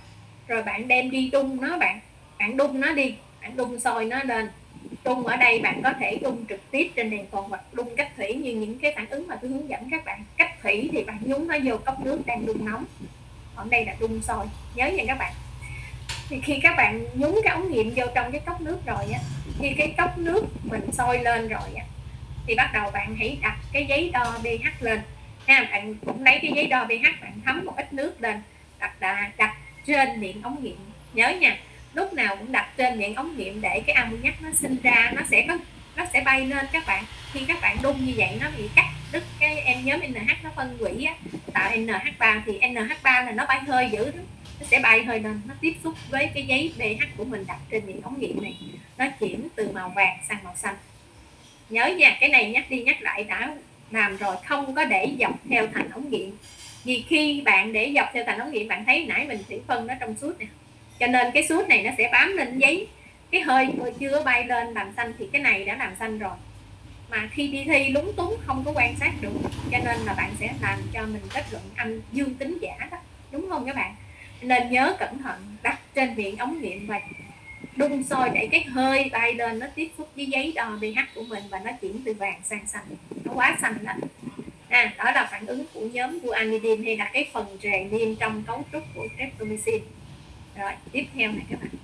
rồi bạn đem đi đun nó, bạn bạn đun nó đi, bạn đun sôi nó lên. Đun ở đây bạn có thể đun trực tiếp trên đèn cồn hoặc đun cách thủy như những cái phản ứng mà tôi hướng dẫn các bạn. Cách thủy thì bạn nhúng nó vô cốc nước đang đun nóng, còn đây là đun sôi, nhớ nha các bạn. Thì khi các bạn nhúng cái ống nghiệm vô trong cái cốc nước rồi á, khi cái cốc nước mình sôi lên rồi á, thì bắt đầu bạn hãy đặt cái giấy đo pH lên ha. Bạn cũng lấy cái giấy đo pH, bạn thấm một ít nước lên, đặt đặt, đặt trên miệng ống nghiệm. Nhớ nha, lúc nào cũng đặt trên miệng ống nghiệm để cái ammoniac nó sinh ra, nó sẽ có nó sẽ bay lên các bạn. Khi các bạn đun như vậy nó bị cắt đứt cái em nhóm en hát, nó phân hủy á, tạo en hát ba. Thì en hát ba là nó bay hơi dữ đó, nó sẽ bay hơi lên, nó tiếp xúc với cái giấy pH của mình đặt trên miệng ống nghiệm này, nó chuyển từ màu vàng sang màu xanh. Nhớ nha, cái này nhắc đi nhắc lại, đã làm rồi, không có để dọc theo thành ống nghiệm. Vì khi bạn để dọc theo thành ống nghiệm, bạn thấy nãy mình thủy phân nó trong suốt nè, cho nên cái suốt này nó sẽ bám lên giấy, cái hơi chưa bay lên làm xanh thì cái này đã làm xanh rồi. Mà khi đi thi lúng túng không có quan sát được, cho nên là bạn sẽ làm cho mình kết luận âm dương tính giả đó, đúng không các bạn? Nên nhớ cẩn thận, đặt trên miệng ống nghiệm và đun sôi để cái hơi bay lên, nó tiếp xúc với giấy đo pH của mình và nó chuyển từ vàng sang xanh, nó quá xanh đó. À, đó là phản ứng của nhóm guanidine hay là cái phần renin trong cấu trúc của streptomycin. Rồi tiếp theo này các bạn,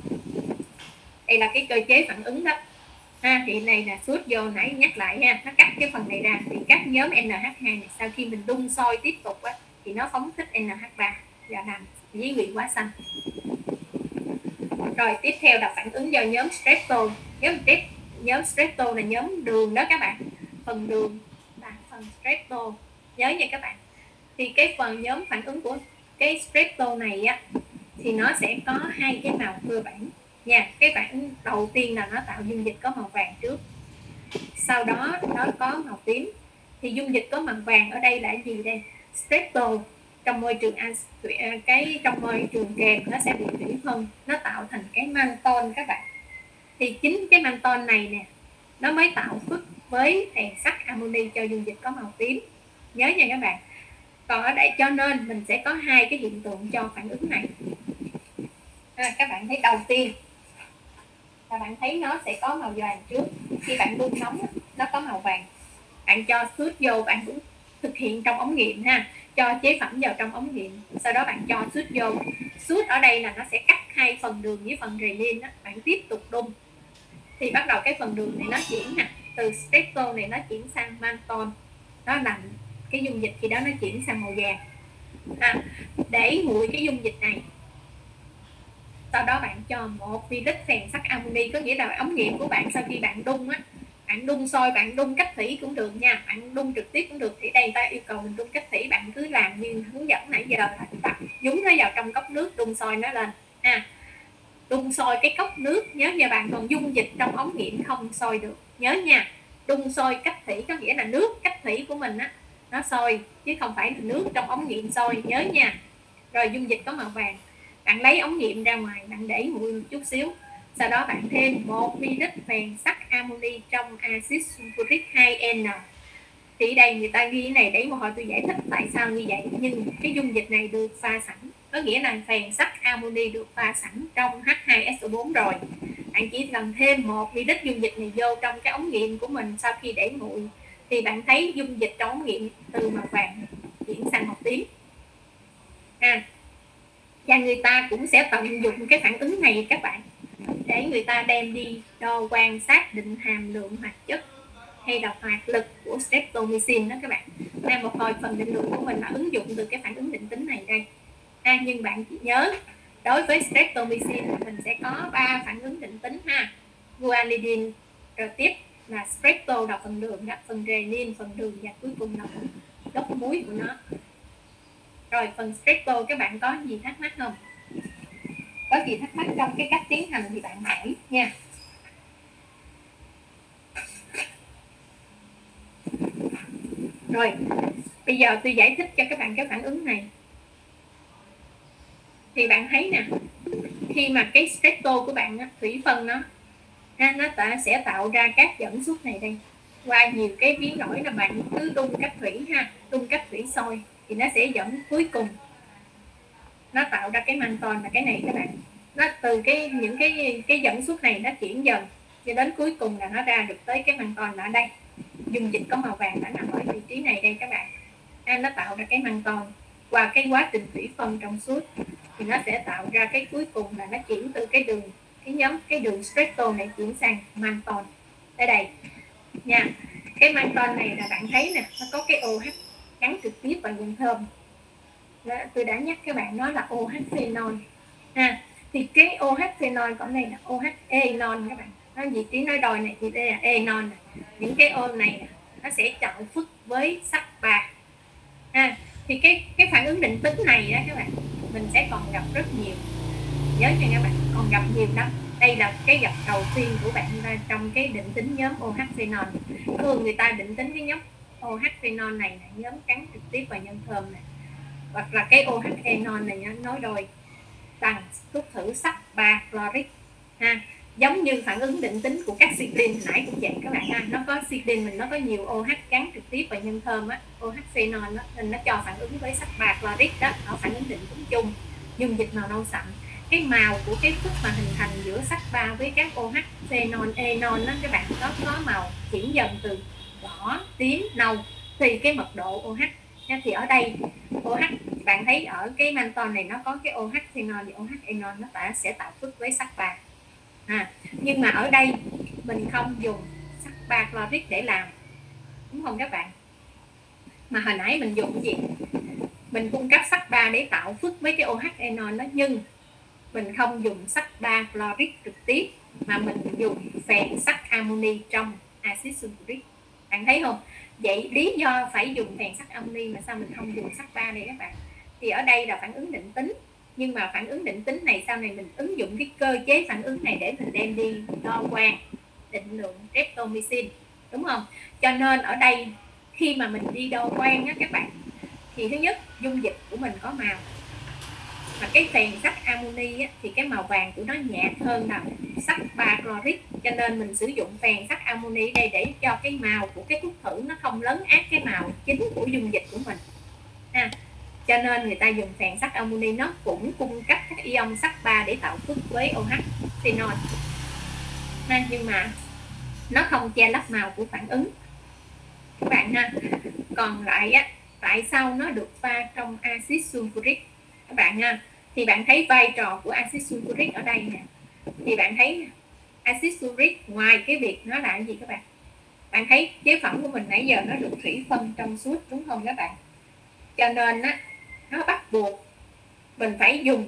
đây là cái cơ chế phản ứng đó ha. Thì này là suốt vô nãy nhắc lại ha, nó cắt cái phần này ra, thì các nhóm en hát hai này sau khi mình đun sôi tiếp tục á, thì nó phóng thích en hát ba và làm giấy quyện quá xanh. Rồi tiếp theo là phản ứng do nhóm streptol. Nhóm nhóm streptol là nhóm đường đó các bạn. Phần đường là phần streptol. Nhớ nha các bạn. Thì cái phần nhóm phản ứng của cái streptol này á thì nó sẽ có hai cái màu cơ bản nha. Cái phản ứng đầu tiên là nó tạo dung dịch có màu vàng trước, sau đó nó có màu tím. Thì dung dịch có màu vàng ở đây là gì đây? Streptol trong môi trường cái trong môi trường kèm nó sẽ bị thủy phân, nó tạo thành cái mannitol các bạn. Thì chính cái mannitol này nè nó mới tạo phức với phèn sắt amoni cho dung dịch có màu tím. Nhớ nha các bạn. Còn ở đây cho nên mình sẽ có hai cái hiện tượng cho phản ứng này. À, các bạn thấy đầu tiên là bạn thấy nó sẽ có màu vàng trước. Khi bạn đun nóng nó có màu vàng. Bạn cho sút vô, bạn cũng thực hiện trong ống nghiệm ha, cho chế phẩm vào trong ống nghiệm, sau đó bạn cho sút vô. Sút ở đây là nó sẽ cắt hai phần đường với phần renin đó. Bạn tiếp tục đun thì bắt đầu cái phần đường này nó chuyển nè, từ streptol này nó chuyển sang mannitol, nó làm cái dung dịch khi đó nó chuyển sang màu vàng. À, để nguội cái dung dịch này, sau đó bạn cho một vi lít phèn sắt amoni, có nghĩa là ống nghiệm của bạn sau khi bạn đun á, bạn đun sôi, bạn đun cách thủy cũng được nha, bạn đun trực tiếp cũng được. Thì đây ta yêu cầu mình đun cách thủy, bạn cứ làm như hướng dẫn nãy giờ là chúng ta nhúng nó vào trong cốc nước, đun sôi nó lên ha. Đun sôi cái cốc nước, nhớ nha bạn, còn dung dịch trong ống nghiệm không sôi được, nhớ nha. Đun sôi cách thủy có nghĩa là nước cách thủy của mình á nó sôi, chứ không phải là nước trong ống nghiệm sôi, nhớ nha. Rồi dung dịch có màu vàng, bạn lấy ống nghiệm ra ngoài, bạn để nguội một chút xíu, sau đó bạn thêm một mi li lít phèn sắt amoni trong axit sulfuric hai N. Thì đây người ta ghi cái này để một hồi tôi giải thích tại sao như vậy. Nhưng cái dung dịch này được pha sẵn, có nghĩa là phèn sắt amoni được pha sẵn trong H hai S O bốn rồi. Bạn chỉ cần thêm một mi li lít dung dịch này vô trong cái ống nghiệm của mình sau khi để nguội, thì bạn thấy dung dịch trong ống nghiệm từ màu vàng chuyển sang màu tím. À, và người ta cũng sẽ tận dụng cái phản ứng này các bạn, để người ta đem đi đo quan sát định hàm lượng hoạt chất hay là hoạt lực của streptomycin đó các bạn. Nên một hồi phần định lượng của mình là ứng dụng từ cái phản ứng định tính này đây. À, nhưng bạn chỉ nhớ đối với streptomycin mình sẽ có ba phản ứng định tính ha. Guanidine, rồi tiếp là streptol là phần đường, là phần renin phần đường, và cuối cùng là phần gốc muối của nó. Rồi phần streptol các bạn có gì thắc mắc không? Có gì thắc mắc trong cái cách tiến hành thì bạn hỏi nha. Rồi bây giờ tôi giải thích cho các bạn cái phản ứng này. Thì bạn thấy nè, khi mà cái streptol của bạn á, thủy phân nó nó ta sẽ tạo ra các dẫn xuất này đây, qua nhiều cái biến đổi là bạn cứ đun cách thủy ha, đun cách thủy sôi thì nó sẽ dẫn cuối cùng nó tạo ra cái mannitol là cái này các bạn. Nó từ cái những cái cái dẫn xuất này nó chuyển dần cho đến cuối cùng là nó ra được tới cái mannitol ở đây. Dung dịch có màu vàng đã nằm ở vị trí này đây các bạn. À, nó tạo ra cái mannitol qua cái quá trình thủy phân trong suốt thì nó sẽ tạo ra cái cuối cùng là nó chuyển từ cái đường cái nhóm cái đường streptol này chuyển sang mannitol ở đây nha. Cái mannitol này là bạn thấy nè, nó có cái OH gắn trực tiếp vào nhân thơm. Đó, tôi đã nhắc các bạn, nó là OH phenol ha. Thì cái OH phenol còn này là OH enol các bạn. Nó vị trí nói đòi này thì đây là enol này. Những cái ôn này nè, nó sẽ chọn phức với sắt bạc ha. Thì cái cái phản ứng định tính này đó các bạn, mình sẽ còn gặp rất nhiều, nhớ nha các bạn, còn gặp nhiều lắm. Đây là cái gặp đầu tiên của bạn trong cái định tính nhóm OH phenol. Thường người ta định tính cái nhóm OH phenol này là nhóm gắn trực tiếp vào nhân thơm này, hoặc là cái OH enol này nói đôi bằng thuốc thử sắt ba chloric ha. Giống như phản ứng định tính của các cyclin nãy cũng vậy các bạn ha. Nó có cyclin mình nó có nhiều OH gắn trực tiếp vào nhân thơm á, OH phenol đó, nên nó cho phản ứng với sắt ba chloric đó. Ở phản ứng định tính chung, dung dịch màu nâu sậm, cái màu của cái phức mà hình thành giữa sắt ba với các OH phenol enol đó các bạn, nó có màu chuyển dần từ đỏ, tím, nâu thì cái mật độ OH. Thì ở đây OH bạn thấy ở cái mannitol này nó có cái OH phenol và OH enol, nó ta sẽ tạo phức với sắt ba. À, nhưng mà ở đây mình không dùng sắt ba chloric để làm, đúng không các bạn? Mà hồi nãy mình dùng cái gì? Mình cung cấp sắt ba để tạo phức với cái OH enol đó, nhưng mình không dùng sắt ba chloric trực tiếp mà mình dùng phèn sắt amoni trong axit sulfuric. Bạn thấy không? Vậy lý do phải dùng phèn sắt amoni mà sao mình không dùng sắt ba đây các bạn? Thì ở đây là phản ứng định tính, nhưng mà phản ứng định tính này sau này mình ứng dụng cái cơ chế phản ứng này để mình đem đi đo quang định lượng streptomycin, đúng không? Cho nên ở đây khi mà mình đi đo quang á các bạn, thì thứ nhất dung dịch của mình có màu, mà cái phèn sắt amoni á, thì cái màu vàng của nó nhạt hơn là sắt ba chloric, cho nên mình sử dụng phèn sắt amoni đây để cho cái màu của cái thuốc thử nó không lấn át cái màu chính của dung dịch của mình ha. Cho nên người ta dùng phèn sắt amoni, nó cũng cung cấp các ion sắt ba để tạo phức với OH phenol, nhưng mà nó không che lấp màu của phản ứng các bạn ha. Còn lại á, tại sao nó được pha trong axit sulfuric các bạn ha? Thì bạn thấy vai trò của axit sulfuric ở đây nè. Thì bạn thấy axit sulfuric ngoài cái việc nó là cái gì các bạn? Bạn thấy chế phẩm của mình nãy giờ nó được thủy phân trong suốt, đúng không các bạn? Cho nên á, nó bắt buộc mình phải dùng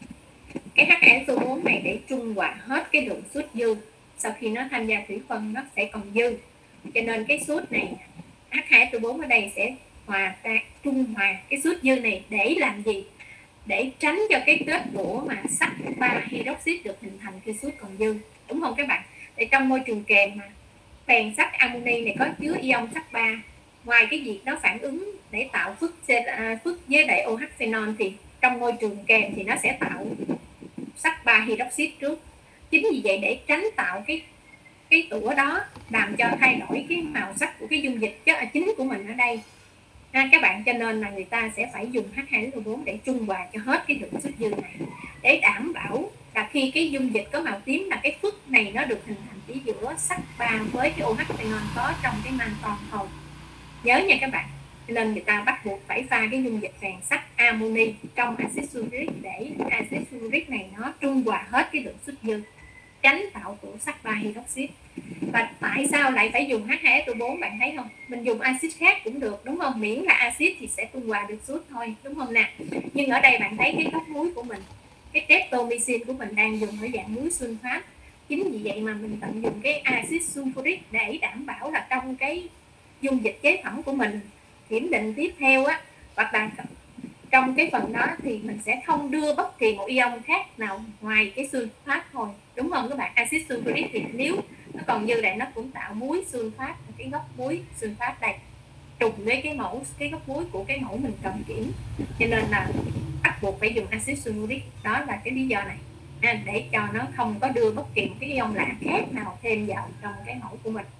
cái H hai S O bốn này để trung hòa hết cái lượng suốt dư. Sau khi nó tham gia thủy phân nó sẽ còn dư, cho nên cái suốt này H hai S O bốn ở đây sẽ hòa ra, trung hòa cái suốt dư này để làm gì? Để tránh cho cái kết đũa mà sắt ba hydroxit được hình thành khi suốt còn dư, đúng không các bạn? Để trong môi trường kèm mà phèn sắt amoni này có chứa ion sắt ba, ngoài cái việc nó phản ứng để tạo phức phức với lại OH phenol, thì trong môi trường kèm thì nó sẽ tạo sắt ba hydroxit trước. Chính vì vậy để tránh tạo cái cái tủa đó làm cho thay đổi cái màu sắc của cái dung dịch chất chính của mình ở đây ha, các bạn. Cho nên là người ta sẽ phải dùng H hai S O bốn để trung hòa cho hết cái lượng xuất dư này, để đảm bảo là khi cái dung dịch có màu tím là cái phức này nó được hình thành chỉ giữa sắt ba với cái OH phenol có trong cái manton thôi. Nhớ nha các bạn. Nên người ta bắt buộc phải pha cái dung dịch phèn sắt amoni trong axit sulfuric để axit sulfuric này nó trung hòa hết cái lượng xuất dư, tránh tạo tủa sắt ba hydroxit. Và tại sao lại phải dùng H hai S O bốn? Bạn thấy không? Mình dùng axit khác cũng được, đúng không? Miễn là axit thì sẽ trung hòa được suốt thôi, đúng không nè? Nhưng ở đây bạn thấy cái gốc muối của mình, cái streptomycin của mình đang dùng ở dạng muối sunfat. Chính vì vậy mà mình tận dụng cái axit sulfuric để đảm bảo là trong cái dung dịch chế phẩm của mình kiểm định tiếp theo á, hoặc là trong cái phần đó thì mình sẽ không đưa bất kỳ một ion khác nào ngoài cái sunfat thôi, đúng không các bạn? Axit sulfuric thì nếu nó còn dư lại nó cũng tạo muối sunfat, cái gốc muối sunfat đây trùng với cái mẫu cái gốc muối của cái mẫu mình cần kiểm, cho nên là bắt buộc phải dùng axit sulfuric. Đó là cái lý do này à, để cho nó không có đưa bất kỳ một cái ion lạ khác nào thêm vào trong cái mẫu của mình.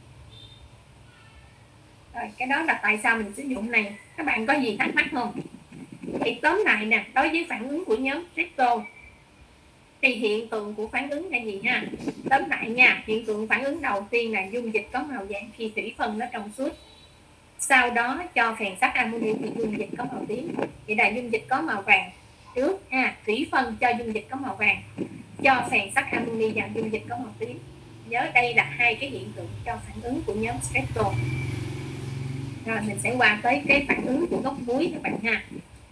Rồi, cái đó là tại sao mình sử dụng này. Các bạn có gì thắc mắc không? Thì tóm lại nè, đối với phản ứng của nhóm streptol thì hiện tượng của phản ứng là gì ha? Tóm lại nha, hiện tượng phản ứng đầu tiên là dung dịch có màu vàng khi thủy phân nó trong suốt. Sau đó cho phèn sắt amoni thì dung dịch có màu tím. Vậy là dung dịch có màu vàng trước ha, thủy phân cho dung dịch có màu vàng, cho phèn sắt amoni và dung dịch có màu tím. Nhớ đây là hai cái hiện tượng cho phản ứng của nhóm streptol. Rồi mình sẽ qua tới cái phản ứng của gốc muối các bạn ha.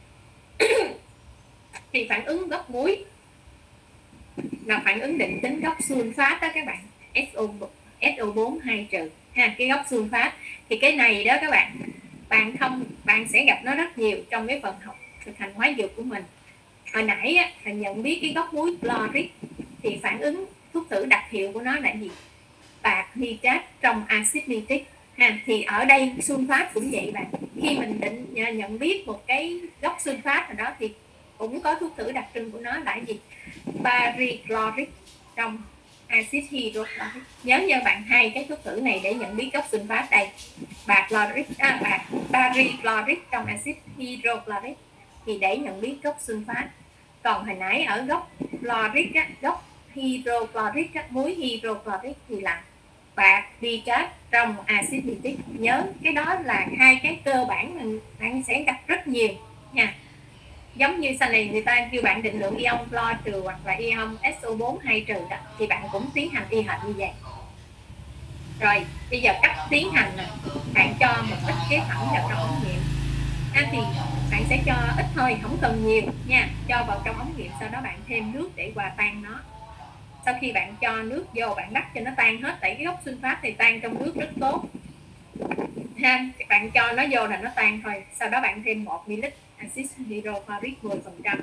Thì phản ứng gốc muối là phản ứng định tính gốc sunfat đó các bạn, S O bốn hai trừ ha, cái gốc sunfat. Thì cái này đó các bạn, bạn không bạn sẽ gặp nó rất nhiều trong cái phần học thực hành hóa dược của mình. Hồi nãy á, là nhận biết cái gốc muối chloric thì phản ứng thuốc thử đặc hiệu của nó là gì? Bạc nitrat trong axit nitric ha. Thì ở đây sunfat cũng vậy bạn, khi mình định nhận biết một cái gốc sunfat nào đó thì cũng có thuốc thử đặc trưng của nó là gì? Barichloric trong axit hydrochloric. Nhớ cho bạn hai cái thuốc thử này để nhận biết gốc sunfat đây. Bạc chloric à, bạc barichloric trong axit hydrochloric thì để nhận biết gốc sunfat. Còn hồi nãy ở gốc chloric á, gốc hydrochloric á, muối hydrochloric thì là bạc nitrat trong axit nitric. Nhớ cái đó là hai cái cơ bản mình bạn sẽ gặp rất nhiều nha. Giống như sau này người ta kêu bạn định lượng ion clo trừ hoặc là ion S O bốn hai trừ đó, thì bạn cũng tiến hành y hệt như vậy. Rồi bây giờ cách tiến hành nè, bạn cho một ít chế phẩm vào trong ống nghiệm À, thì bạn sẽ cho ít thôi, không cần nhiều nha, cho vào trong ống nghiệm, sau đó bạn thêm nước để hòa tan nó. Sau khi bạn cho nước vô, bạn đắp cho nó tan hết, tại cái gốc sunfat thì tan trong nước rất tốt ha. Bạn cho nó vô là nó tan thôi. Sau đó bạn thêm một mi-li-lít axit hydrochloric mười phần trăm.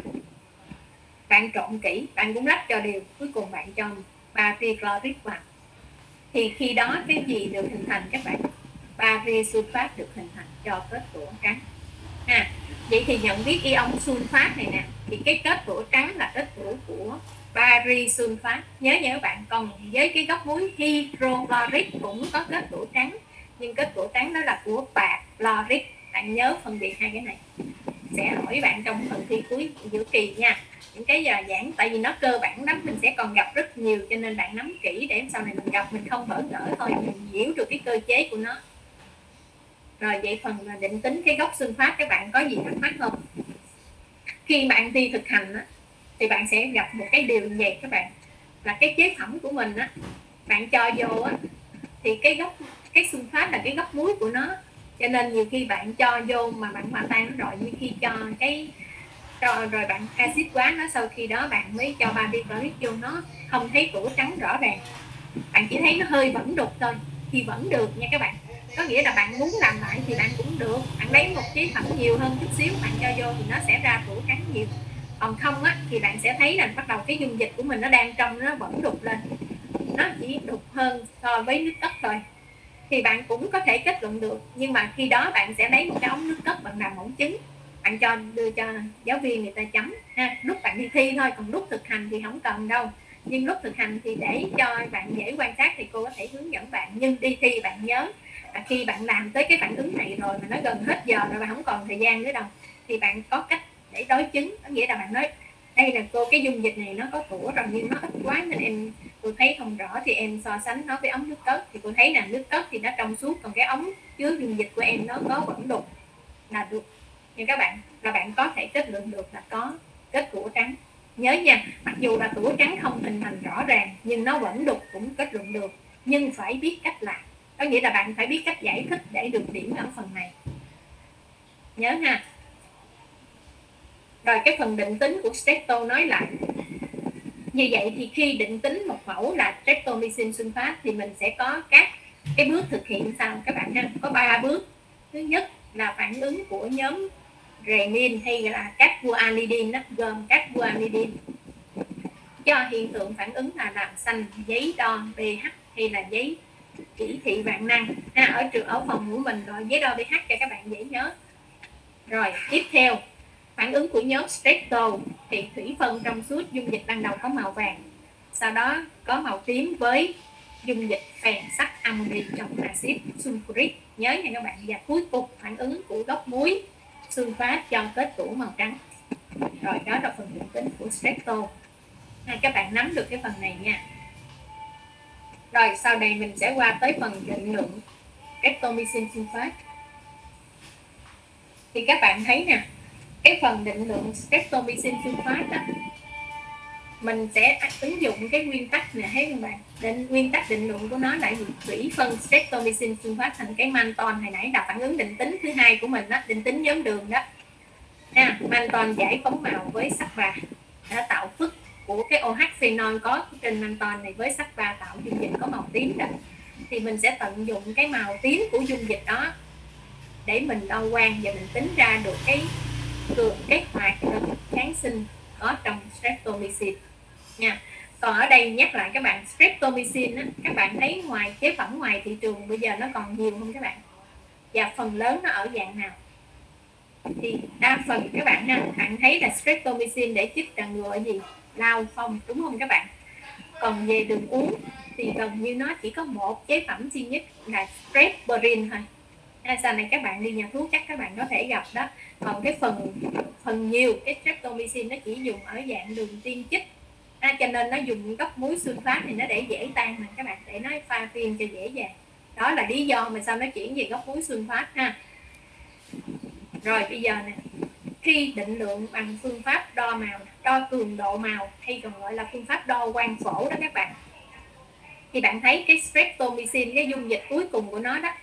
Bạn trộn kỹ, bạn cũng lắc cho đều. Cuối cùng bạn cho bari chloric vào. Thì khi đó cái gì được hình thành các bạn? Bari sulfat được hình thành cho kết tủa trắng. À, vậy thì nhận biết ion sulfat này nè, thì cái kết tủa trắng là kết tủa của bari sulfat. Nhớ nha các bạn, còn với cái gốc muối hydrochloric cũng có kết tủa trắng, nhưng kết tủa trắng đó là của bạc chloric. Bạn nhớ phân biệt hai cái này. Sẽ hỏi bạn trong phần thi cuối giữa kỳ nha. Những cái giờ giảng, tại vì nó cơ bản lắm, mình sẽ còn gặp rất nhiều, cho nên bạn nắm kỹ để sau này mình gặp mình không bỡ ngỡ thôi, mình hiểu được cái cơ chế của nó. Rồi vậy phần định tính cái gốc sunfat các bạn có gì thắc mắc không? Khi bạn thi thực hành á, thì bạn sẽ gặp một cái điều như vậy các bạn, là cái chế phẩm của mình á, bạn cho vô á, thì cái gốc cái sunfat là cái gốc muối của nó, cho nên nhiều khi bạn cho vô mà bạn hòa tan nó rồi, như khi cho cái rồi, rồi bạn axit quá nó, sau khi đó bạn mới cho bari chloric vô, nó không thấy tủa trắng rõ ràng, bạn chỉ thấy nó hơi vẫn đục thôi, thì vẫn được nha các bạn. Có nghĩa là bạn muốn làm lại thì bạn cũng được, bạn lấy một chế phẩm nhiều hơn chút xíu, bạn cho vô thì nó sẽ ra tủa trắng nhiều. Còn không á thì bạn sẽ thấy là bắt đầu cái dung dịch của mình nó đang trong, nó vẫn đục lên, nó chỉ đục hơn so với nước cất thôi, thì bạn cũng có thể kết luận được. Nhưng mà khi đó bạn sẽ lấy một cái ống nước cất, bạn làm mẫu chứng, bạn cho đưa cho giáo viên người ta chấm ha, lúc bạn đi thi thôi, còn lúc thực hành thì không cần đâu. Nhưng lúc thực hành thì để cho bạn dễ quan sát thì cô có thể hướng dẫn bạn, nhưng đi thi bạn nhớ là khi bạn làm tới cái phản ứng này rồi mà nó gần hết giờ rồi, bạn không còn thời gian nữa đâu, thì bạn có cách để đối chứng. Có nghĩa là bạn nói đây là cô, cái dung dịch này nó có tủa rồi nhưng nó ít quá nên em tôi thấy không rõ, thì em so sánh nó với ống nước cất, thì cô thấy là nước cất thì nó trong suốt, còn cái ống chứa dung dịch của em nó có vẫn đục là được. Nhưng các bạn là bạn có thể kết luận được là có kết tủa trắng. Nhớ nha, mặc dù là tủa trắng không hình thành rõ ràng nhưng nó vẫn đục cũng kết luận được, nhưng phải biết cách làm. Có nghĩa là bạn phải biết cách giải thích để được điểm ở phần này. Nhớ ha. Rồi cái phần định tính của Steptoe nói lại. Như vậy thì khi định tính một mẫu là streptomycin sulfat thì mình sẽ có các cái bước thực hiện sau các bạn ha. Có ba bước. Thứ nhất là phản ứng của nhóm renin hay là các guanidin đó, gồm các guanidin cho hiện tượng phản ứng là làm xanh giấy đo pH hay là giấy chỉ thị vạn năng ha, ở trường ở phòng của mình rồi giấy đo pH cho các bạn dễ nhớ. Rồi tiếp theo phản ứng của nhóm Steptoe thì thủy phân trong suốt dung dịch ban đầu có màu vàng, sau đó có màu tím với dung dịch phèn sắt ammoni trong axit sulfuric. Nhớ nha các bạn. Và cuối cùng phản ứng của gốc muối sulfat cho kết tủa màu trắng. Rồi đó là phần định tính của Steptoe. Các bạn nắm được cái phần này nha. Rồi sau đây mình sẽ qua tới phần định lượng streptomycin sulfat. Thì các bạn thấy nè, cái phần định lượng streptomycin sulfat đó, mình sẽ ứng dụng cái nguyên tắc này, thấy không bạn? Định nguyên tắc định lượng của nó là gì? Thủy phân streptomycin sulfat thành cái manton, hồi nãy là phản ứng định tính thứ hai của mình đó, định tính nhóm đường đó. Ha, manton giải phóng màu với sắt ba đã tạo phức của cái OH phenol có trên manton này với sắt ba tạo dung dịch có màu tím đó. Thì mình sẽ tận dụng cái màu tím của dung dịch đó để mình đo quang và mình tính ra được cái cường cái hoạt lượng kháng sinh có trong streptomycin nha. Còn ở đây nhắc lại các bạn, streptomycin á, các bạn thấy ngoài chế phẩm ngoài thị trường bây giờ nó còn nhiều không các bạn? Và phần lớn nó ở dạng nào? Thì đa phần các bạn ha, bạn thấy là streptomycin để chích là ngừa gì? Lao phong, đúng không các bạn? Còn về đường uống thì gần như nó chỉ có một chế phẩm duy nhất là streptorin thôi. Sau này các bạn đi nhà thuốc chắc các bạn có thể gặp đó. Còn cái phần phần nhiều cái streptomycin nó chỉ dùng ở dạng đường tiêm chích, à, cho nên nó dùng gốc muối sulfat thì nó để dễ tan mà các bạn, để nó pha phim cho dễ dàng. Đó là lý do mà sao nó chuyển về gốc muối sulfat ha. Rồi bây giờ nè, khi định lượng bằng phương pháp đo màu, đo cường độ màu hay còn gọi là phương pháp đo quang phổ đó các bạn, thì bạn thấy cái streptomycin, cái dung dịch cuối cùng của nó đó,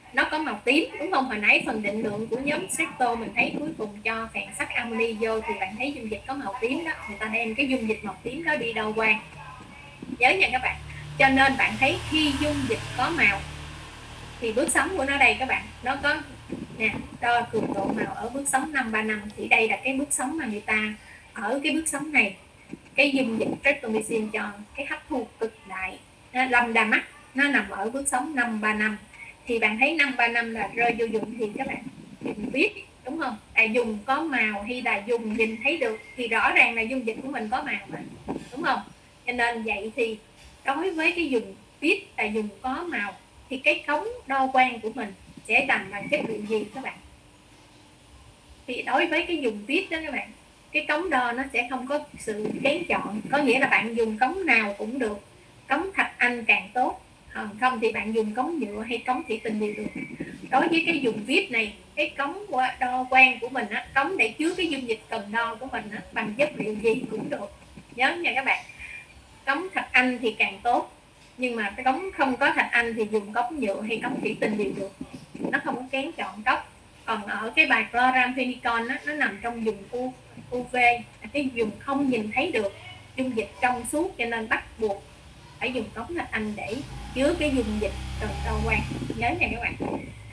nó có màu tím đúng không? Hồi nãy phần định lượng của nhóm Secto mình thấy cuối cùng cho phèn sắt amoni vô thì bạn thấy dung dịch có màu tím đó, người ta đem cái dung dịch màu tím đó đi đo quang, nhớ nha các bạn. Cho nên bạn thấy khi dung dịch có màu thì bước sóng của nó đây các bạn, nó có nè, đo cường độ màu ở bước sóng năm ba năm, thì đây là cái bước sóng mà người ta ở cái bước sóng này cái dung dịch streptomycin cho cái hấp thu cực đại lambda max nó nằm ở bước sóng năm ba năm, thì bạn thấy năm ba năm là rơi vô dùng thì các bạn dùng viết đúng không? Là dùng có màu hay là dùng nhìn thấy được thì rõ ràng là dung dịch của mình có màu mà, đúng không? Cho nên vậy thì đối với cái dùng viết là dùng có màu thì cái cống đo quang của mình sẽ làm bằng chất liệu gì các bạn? Thì đối với cái dùng viết đó các bạn, cái cống đo nó sẽ không có sự kén chọn, có nghĩa là bạn dùng cống nào cũng được, cống thạch anh càng tốt, không thì bạn dùng cống nhựa hay cống thủy tinh đều được. Đối với cái dùng viết này, cái cống đo quang của mình á, cống để chứa cái dung dịch cần đo của mình á, bằng chất liệu gì cũng được, nhớ nha các bạn. Cống thạch anh thì càng tốt, nhưng mà cái cống không có thạch anh thì dùng cống nhựa hay cống thủy tinh đều được, nó không có kén chọn cốc. Còn ở cái bài chloramphenicol á, nó nằm trong vùng u vê, cái vùng không nhìn thấy được, dung dịch trong suốt, cho nên bắt buộc phải dùng cống thạch anh để chứa cái dung dịch cần đo quang, nhớ nha các bạn.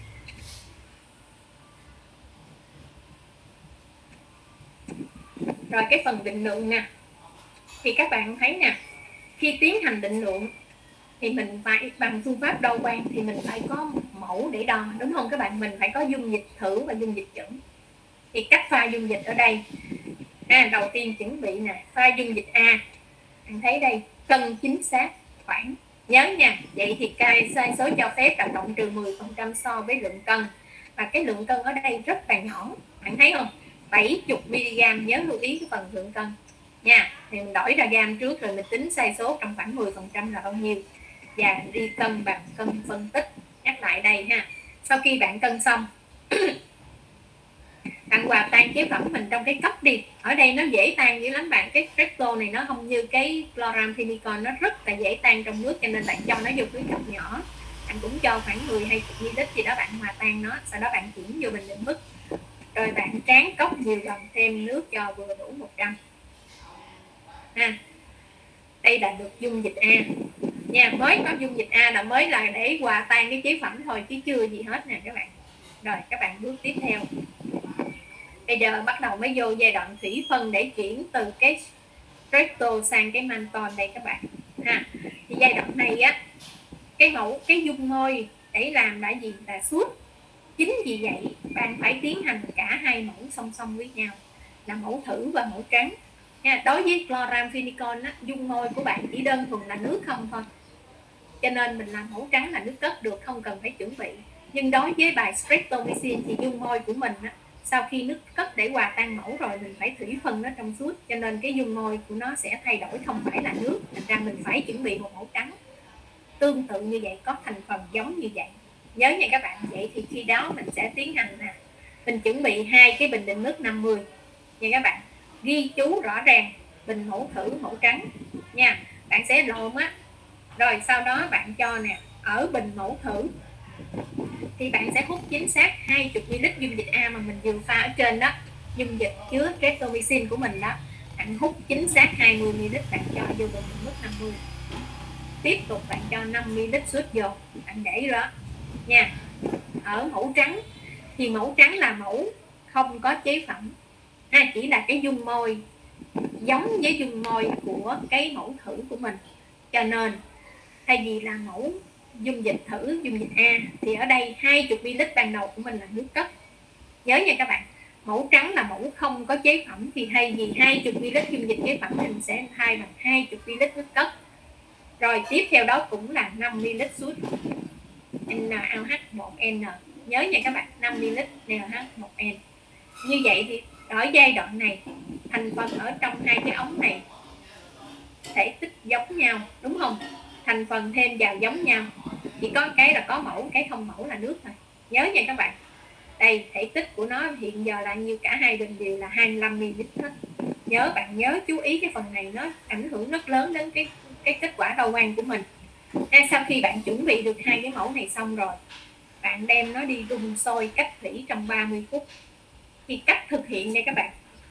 Rồi cái phần định lượng nè, thì các bạn thấy nè, khi tiến hành định lượng thì mình phải bằng phương pháp đo quang thì mình phải có mẫu để đo, đúng không các bạn? Mình phải có dung dịch thử và dung dịch chuẩn. Thì cách pha dung dịch ở đây, à, đầu tiên chuẩn bị nè, pha dung dịch A, bạn thấy đây, cân chính xác khoảng, nhớ nha, vậy thì cái sai số cho phép là cộng trừ mười phần trăm so với lượng cân, và cái lượng cân ở đây rất là nhỏ, bạn thấy không? bảy mươi mi-li-gam, nhớ lưu ý cái phần lượng cân nha. Thì mình đổi ra gam trước rồi mình tính sai số trong khoảng mười phần trăm là bao nhiêu, và đi cân bằng cân phân tích. Nhắc lại đây ha, sau khi bạn cân xong bạn hòa tan chế phẩm mình trong cái cốc đi. Ở đây nó dễ tan dữ lắm bạn, cái Strepto này nó không như cái chloramphenicol, nó rất là dễ tan trong nước, cho nên bạn cho nó vô cái cốc nhỏ, bạn cũng cho khoảng mười hai mươi mi-li-lít gì đó, bạn hòa tan nó, sau đó bạn chuyển vô bình định mức, rồi bạn tráng cốc nhiều lần, thêm nước cho vừa đủ một trăm ha. Đây là được dung dịch A nha, mới có dung dịch A là mới là để hòa tan cái chế phẩm thôi chứ chưa gì hết nè các bạn. Rồi các bạn bước tiếp theo, bây giờ bắt đầu mới vô giai đoạn thủy phân để chuyển từ cái Strepto sang cái mannitol đây các bạn ha. Thì giai đoạn này á, cái mẫu cái dung môi để làm là gì? Là suốt. Chính vì vậy bạn phải tiến hành cả hai mẫu song song với nhau, là mẫu thử và mẫu trắng nha. Đối với chloramphenicol á, dung môi của bạn chỉ đơn thuần là nước không thôi, cho nên mình làm mẫu trắng là nước cất được, không cần phải chuẩn bị. Nhưng đối với bài streptomycin thì dung môi của mình á, sau khi nước cất để hòa tan mẫu rồi mình phải thủy phân nó trong suốt, cho nên cái dung môi của nó sẽ thay đổi, không phải là nước, thành ra mình phải chuẩn bị một mẫu trắng tương tự như vậy, có thành phần giống như vậy, nhớ nha các bạn. Vậy thì khi đó mình sẽ tiến hành nè, mình chuẩn bị hai cái bình định mức năm mươi nha các bạn, ghi chú rõ ràng bình mẫu thử mẫu trắng nha. Bạn sẽ lộn á, rồi sau đó bạn cho nè, ở bình mẫu thử thì bạn sẽ hút chính xác hai mươi mi-li-lít dung dịch A mà mình vừa pha ở trên đó, dung dịch chứa streptomycin của mình đó, bạn hút chính xác hai mươi mi-li-lít, bạn cho vô bình mức năm mươi, tiếp tục bạn cho năm mi-li-lít suốt vô, bạn để đó nha. Ở mẫu trắng thì mẫu trắng là mẫu không có chế phẩm ha, chỉ là cái dung môi giống với dung môi của cái mẫu thử của mình, cho nên thay vì là mẫu dung dịch thử dung dịch A thì ở đây hai mươi mi-li-lít ban đầu của mình là nước cất, nhớ nha các bạn. Mẫu trắng là mẫu không có chế phẩm thì thay vì hai mươi mi-li-lít dung dịch chế phẩm mình sẽ thay bằng hai mươi mi-li-lít nước cất. Rồi tiếp theo đó cũng là năm mi-li-lít suốt en a hát một en, nhớ nha các bạn, năm mi-li-lít en a hát một en. Như vậy thì ở giai đoạn này thành phần ở trong hai cái ống này thể tích giống nhau, đúng không? Thành phần thêm vào giống nhau, chỉ có cái là có mẫu, cái không mẫu là nước thôi, nhớ nha các bạn. Đây thể tích của nó hiện giờ là như cả hai bình đều là hai mươi lăm mi-li-lít hết. Nhớ bạn nhớ chú ý cái phần này, nó ảnh hưởng rất lớn đến cái cái kết quả đo quang của mình. Nên sau khi bạn chuẩn bị được hai cái mẫu này xong rồi bạn đem nó đi đun sôi cách thủy trong ba mươi phút. Thì cách thực hiện nha các bạn,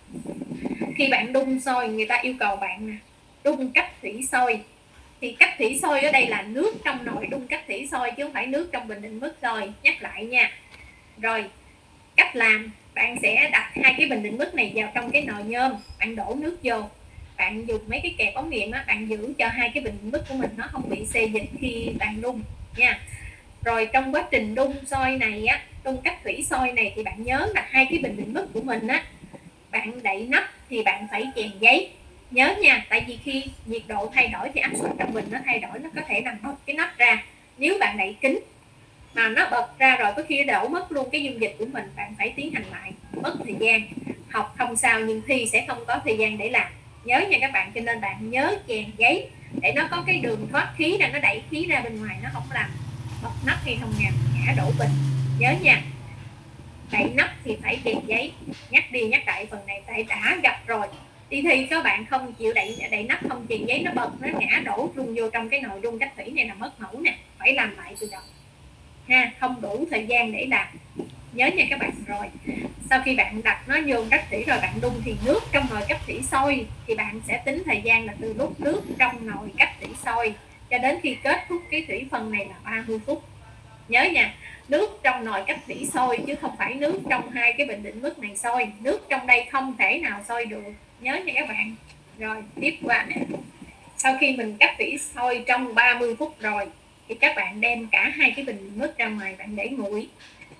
khi bạn đun sôi, người ta yêu cầu bạn nè đun cách thủy sôi. Thì cách thủy sôi ở đây là nước trong nồi đun cách thủy sôi, chứ không phải nước trong bình định mức sôi, nhắc lại nha. Rồi cách làm, bạn sẽ đặt hai cái bình định mức này vào trong cái nồi nhôm, bạn đổ nước vô, bạn dùng mấy cái kẹp ống nghiệm á, bạn giữ cho hai cái bình định mức của mình nó không bị xê dịch khi bạn đun nha. Rồi trong quá trình đun sôi này á, đun cách thủy sôi này thì bạn nhớ là hai cái bình định mức của mình á, bạn đậy nắp thì bạn phải chèn giấy, nhớ nha. Tại vì khi nhiệt độ thay đổi thì áp suất trong bình nó thay đổi, nó có thể làm bật cái nắp ra. Nếu bạn đậy kín mà nó bật ra rồi có khi đổ mất luôn cái dung dịch của mình, bạn phải tiến hành lại, mất thời gian. Học không sao nhưng thi sẽ không có thời gian để làm, nhớ nha các bạn. Cho nên bạn nhớ chèn giấy để nó có cái đường thoát khí ra, nó đẩy khí ra bên ngoài, nó không làm bật nắp hay không ngà ngã đổ bình, nhớ nha. Đậy nắp thì phải chèn giấy, nhắc đi nhắc lại phần này tại đã gặp rồi. Đi thi các bạn không chịu đậy đậy nắp, không chèn giấy, nó bật nó ngã đổ luôn vô trong cái nồi đun cách thủy này là mất mẫu nè, phải làm lại từ đầu ha, không đủ thời gian để làm, nhớ nha các bạn. Rồi sau khi bạn đặt nó vô cách thủy rồi bạn đun thì nước trong nồi cách thủy sôi, thì bạn sẽ tính thời gian là từ lúc nước trong nồi cách thủy sôi cho đến khi kết thúc cái thủy phần này là ba mươi phút, nhớ nha. Nước trong nồi cách thủy sôi chứ không phải nước trong hai cái bình định mức này sôi, nước trong đây không thể nào sôi được, nhớ nha các bạn. Rồi tiếp qua nè, sau khi mình cách thủy sôi trong ba mươi phút rồi thì các bạn đem cả hai cái bình mức ra ngoài, bạn để nguội.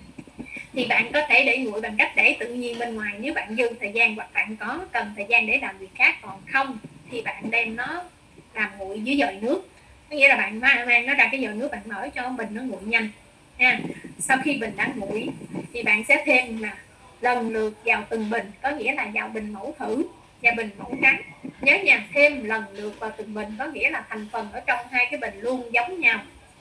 Thì bạn có thể để nguội bằng cách để tự nhiên bên ngoài nếu bạn dư thời gian, hoặc bạn có cần thời gian để làm việc khác. Còn không thì bạn đem nó làm nguội dưới vòi nước, có nghĩa là bạn mang nó ra cái vòi nước, bạn mở cho bình nó nguội nhanh ha. Sau khi bình đã nguội thì bạn sẽ thêm là lần lượt vào từng bình, có nghĩa là vào bình mẫu thử và bình mẫu trắng, nhớ nha. Thêm lần lượt vào từng bình có nghĩa là thành phần ở trong hai cái bình luôn giống nhau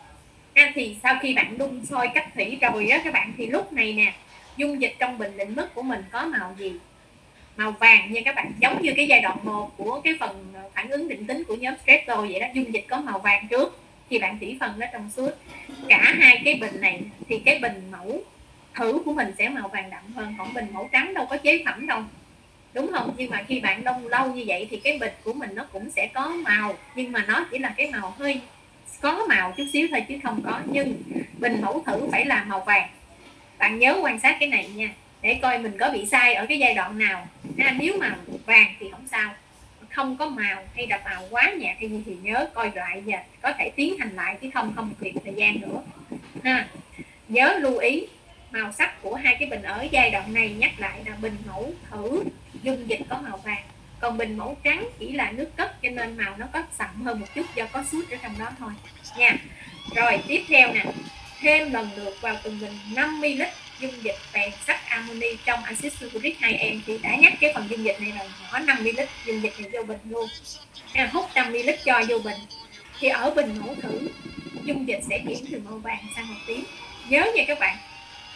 ha. Thì sau khi bạn đun sôi cách thủy rồi á các bạn, thì lúc này nè, dung dịch trong bình định mức của mình có màu gì? Màu vàng nha các bạn, giống như cái giai đoạn một của cái phần phản ứng định tính của nhóm Streto vậy đó, dung dịch có màu vàng trước thì bạn thủy phần nó trong suốt. Cả hai cái bình này thì cái bình mẫu thử của mình sẽ màu vàng đậm hơn, còn bình mẫu trắng đâu có chế phẩm đâu, đúng không? Nhưng mà khi bạn đông lâu như vậy thì cái bịch của mình nó cũng sẽ có màu, nhưng mà nó chỉ là cái màu hơi có màu chút xíu thôi chứ không có. Nhưng bình mẫu thử phải là màu vàng, bạn nhớ quan sát cái này nha, để coi mình có bị sai ở cái giai đoạn nào ha. Nếu mà vàng thì không sao, không có màu hay là màu quá nhạt hay gì thì nhớ coi lại và có thể tiến hành lại, chứ không không kịp thời gian nữa ha. Nhớ lưu ý màu sắc của hai cái bình ở giai đoạn này, nhắc lại là bình mẫu thử dung dịch có màu vàng, còn bình mẫu trắng chỉ là nước cất cho nên màu nó có sậm hơn một chút do có sút ở trong đó thôi nha. Rồi tiếp theo nè, thêm lần lượt vào từng bình năm mi li lít dung dịch phèn sắt amoni trong axit sulfuric hai em. Thì đã nhắc cái phần dung dịch này rồi, nhỏ năm mi li lít dung dịch này vô bình luôn à, hút năm mi li lít cho vô bình. Thì ở bình mẫu thử dung dịch sẽ chuyển từ màu vàng sang màu tím, nhớ nha các bạn.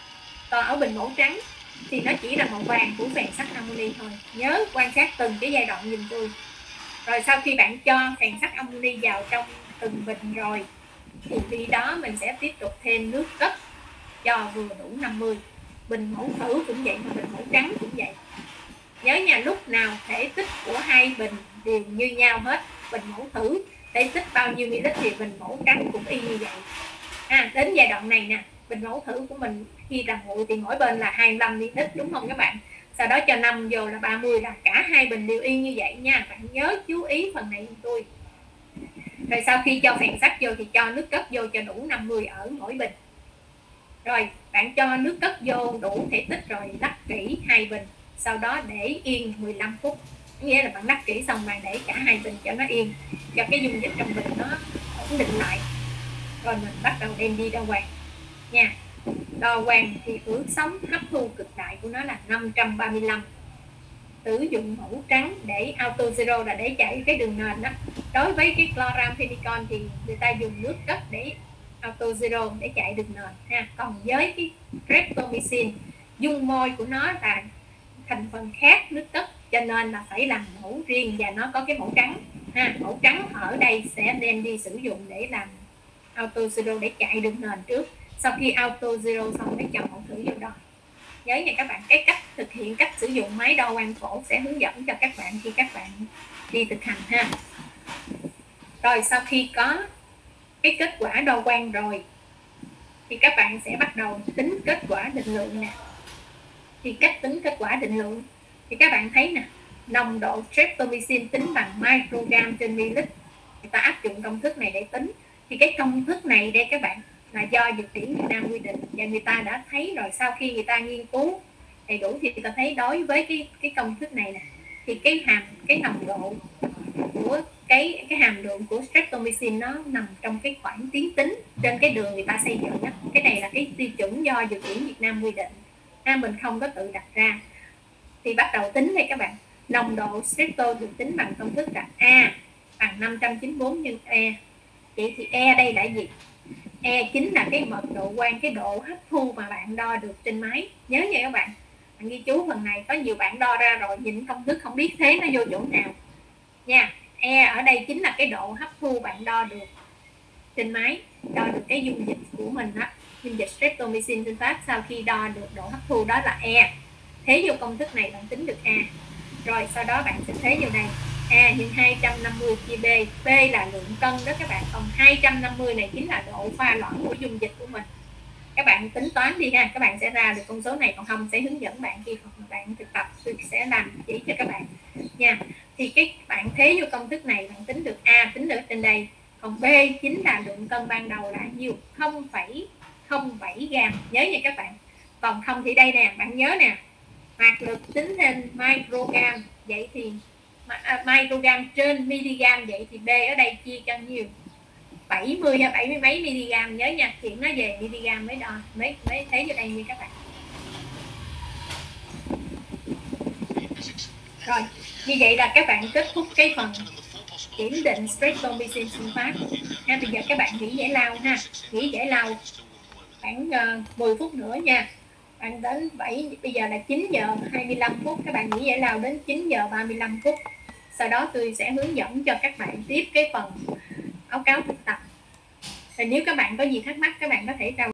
Còn ở bình mẫu trắng thì nó chỉ là màu vàng của phèn sắt amoni thôi, nhớ quan sát từng cái giai đoạn giùm tôi. Rồi sau khi bạn cho phèn sắt amoni vào trong từng bình rồi thì khi đó mình sẽ tiếp tục thêm nước cất cho vừa đủ năm mươi. Bình mẫu thử cũng vậy mà bình mẫu trắng cũng vậy, nhớ nha. Lúc nào thể tích của hai bình đều như nhau hết, bình mẫu thử thể tích bao nhiêu ml thì bình mẫu trắng cũng y như vậy à. Đến giai đoạn này nè, bình mẫu thử của mình khi làm nguội thì mỗi bên là hai mươi lăm mi li lít, đúng không các bạn? Sau đó cho năm vô là ba mươi, là cả hai bình đều y như vậy nha. Bạn nhớ chú ý phần này của tôi. Rồi sau khi cho phèn sắt vô thì cho nước cất vô cho đủ năm mươi ở mỗi bình. Rồi bạn cho nước cất vô đủ thể tích rồi lắc kỹ hai bình, sau đó để yên mười lăm phút. Nghĩa là bạn lắc kỹ xong bạn để cả hai bình cho nó yên, cho cái dung dịch trong bình nó ổn định lại. Rồi mình bắt đầu đem đi đo quang nha. Đo quang thì ước sóng hấp thu cực đại của nó là năm trăm ba mươi lăm. Sử dụng mẫu trắng để auto zero là để chạy cái đường nền đó. Đối với cái chloramphenicol thì người ta dùng nước cất để auto zero để chạy đường nền ha. Còn với cái streptomycin dung môi của nó là thành phần khác nước cất, cho nên là phải làm mẫu riêng và nó có cái mẫu trắng ha. Mẫu trắng ở đây sẽ đem đi sử dụng để làm auto zero để chạy đường nền trước, Sau khi auto zero xong mới chọn mẫu thử vô đo. Nhớ nha các bạn, cái cách thực hiện, cách sử dụng máy đo quang phổ sẽ hướng dẫn cho các bạn khi các bạn đi thực hành ha. Rồi sau khi có cái kết quả đo quang rồi thì các bạn sẽ bắt đầu tính kết quả định lượng nè. Thì cách tính kết quả định lượng thì các bạn thấy nè, nồng độ streptomycin tính bằng microgram trên ml. Người ta áp dụng công thức này để tính. Thì cái công thức này đây các bạn là do Dược điển Việt Nam quy định và người ta đã thấy rồi. Sau khi người ta nghiên cứu đầy đủ thì người ta thấy đối với cái cái công thức này nè, thì cái hàm cái nồng độ của cái cái hàm lượng của streptomycin nó nằm trong cái khoảng tiến tính trên cái đường người ta xây dựng đó. Cái này là cái tiêu chuẩn do Dược điển Việt Nam quy định, à, mình không có tự đặt ra. Thì bắt đầu tính đây các bạn. Nồng độ strepto được tính bằng công thức là A bằng năm trăm chín mươi bốn nhân E. Vậy thì E đây là gì? E chính là cái mật độ quang, cái độ hấp thu mà bạn đo được trên máy. Nhớ nha các bạn, bạn ghi chú phần này, có nhiều bạn đo ra rồi nhìn công thức không biết thế nó vô chỗ nào nha. E ở đây chính là cái độ hấp thu bạn đo được trên máy, đo được cái dung dịch của mình đó, dung dịch streptomycin sulfat. Sau khi đo được độ hấp thu đó là E, thế vô công thức này bạn tính được A. Rồi sau đó bạn sẽ thế vô đây, A nhân hai trăm năm mươi chia B. B là lượng cân đó các bạn, còn hai trăm năm mươi này chính là độ pha loãng của dung dịch của mình. Các bạn tính toán đi ha, các bạn sẽ ra được con số này, còn không sẽ hướng dẫn bạn khi bạn thực tập, tôi sẽ làm chỉ cho các bạn nha. Thì cái bạn thế vô công thức này bạn tính được A, tính được trên đây, còn B chính là lượng cân ban đầu là nhiêu, không phẩy không bảy gam, nhớ nha các bạn. Còn không thì đây nè, bạn nhớ nè, hoạt lực tính lên microgram, vậy thì à, microgram trên miligam, vậy thì B ở đây chia cho nhiêu, bảy mươi hay bảy mươi mấy miligam, nhớ nha, chuyển nó về miligam mới đo, mới mới thấy vô đây nha các bạn. Rồi như vậy là các bạn kết thúc cái phần kiểm định streptomycin sulfat. Ha, bây giờ các bạn nghỉ giải lao ha, nghỉ giải lao khoảng uh, mười phút nữa nha. Bạn đến bảy, bây giờ là chín giờ hai mươi lăm phút, các bạn nghỉ giải lao đến chín giờ ba mươi lăm phút. Sau đó tôi sẽ hướng dẫn cho các bạn tiếp cái phần báo cáo thực tập. Và nếu các bạn có gì thắc mắc các bạn có thể trao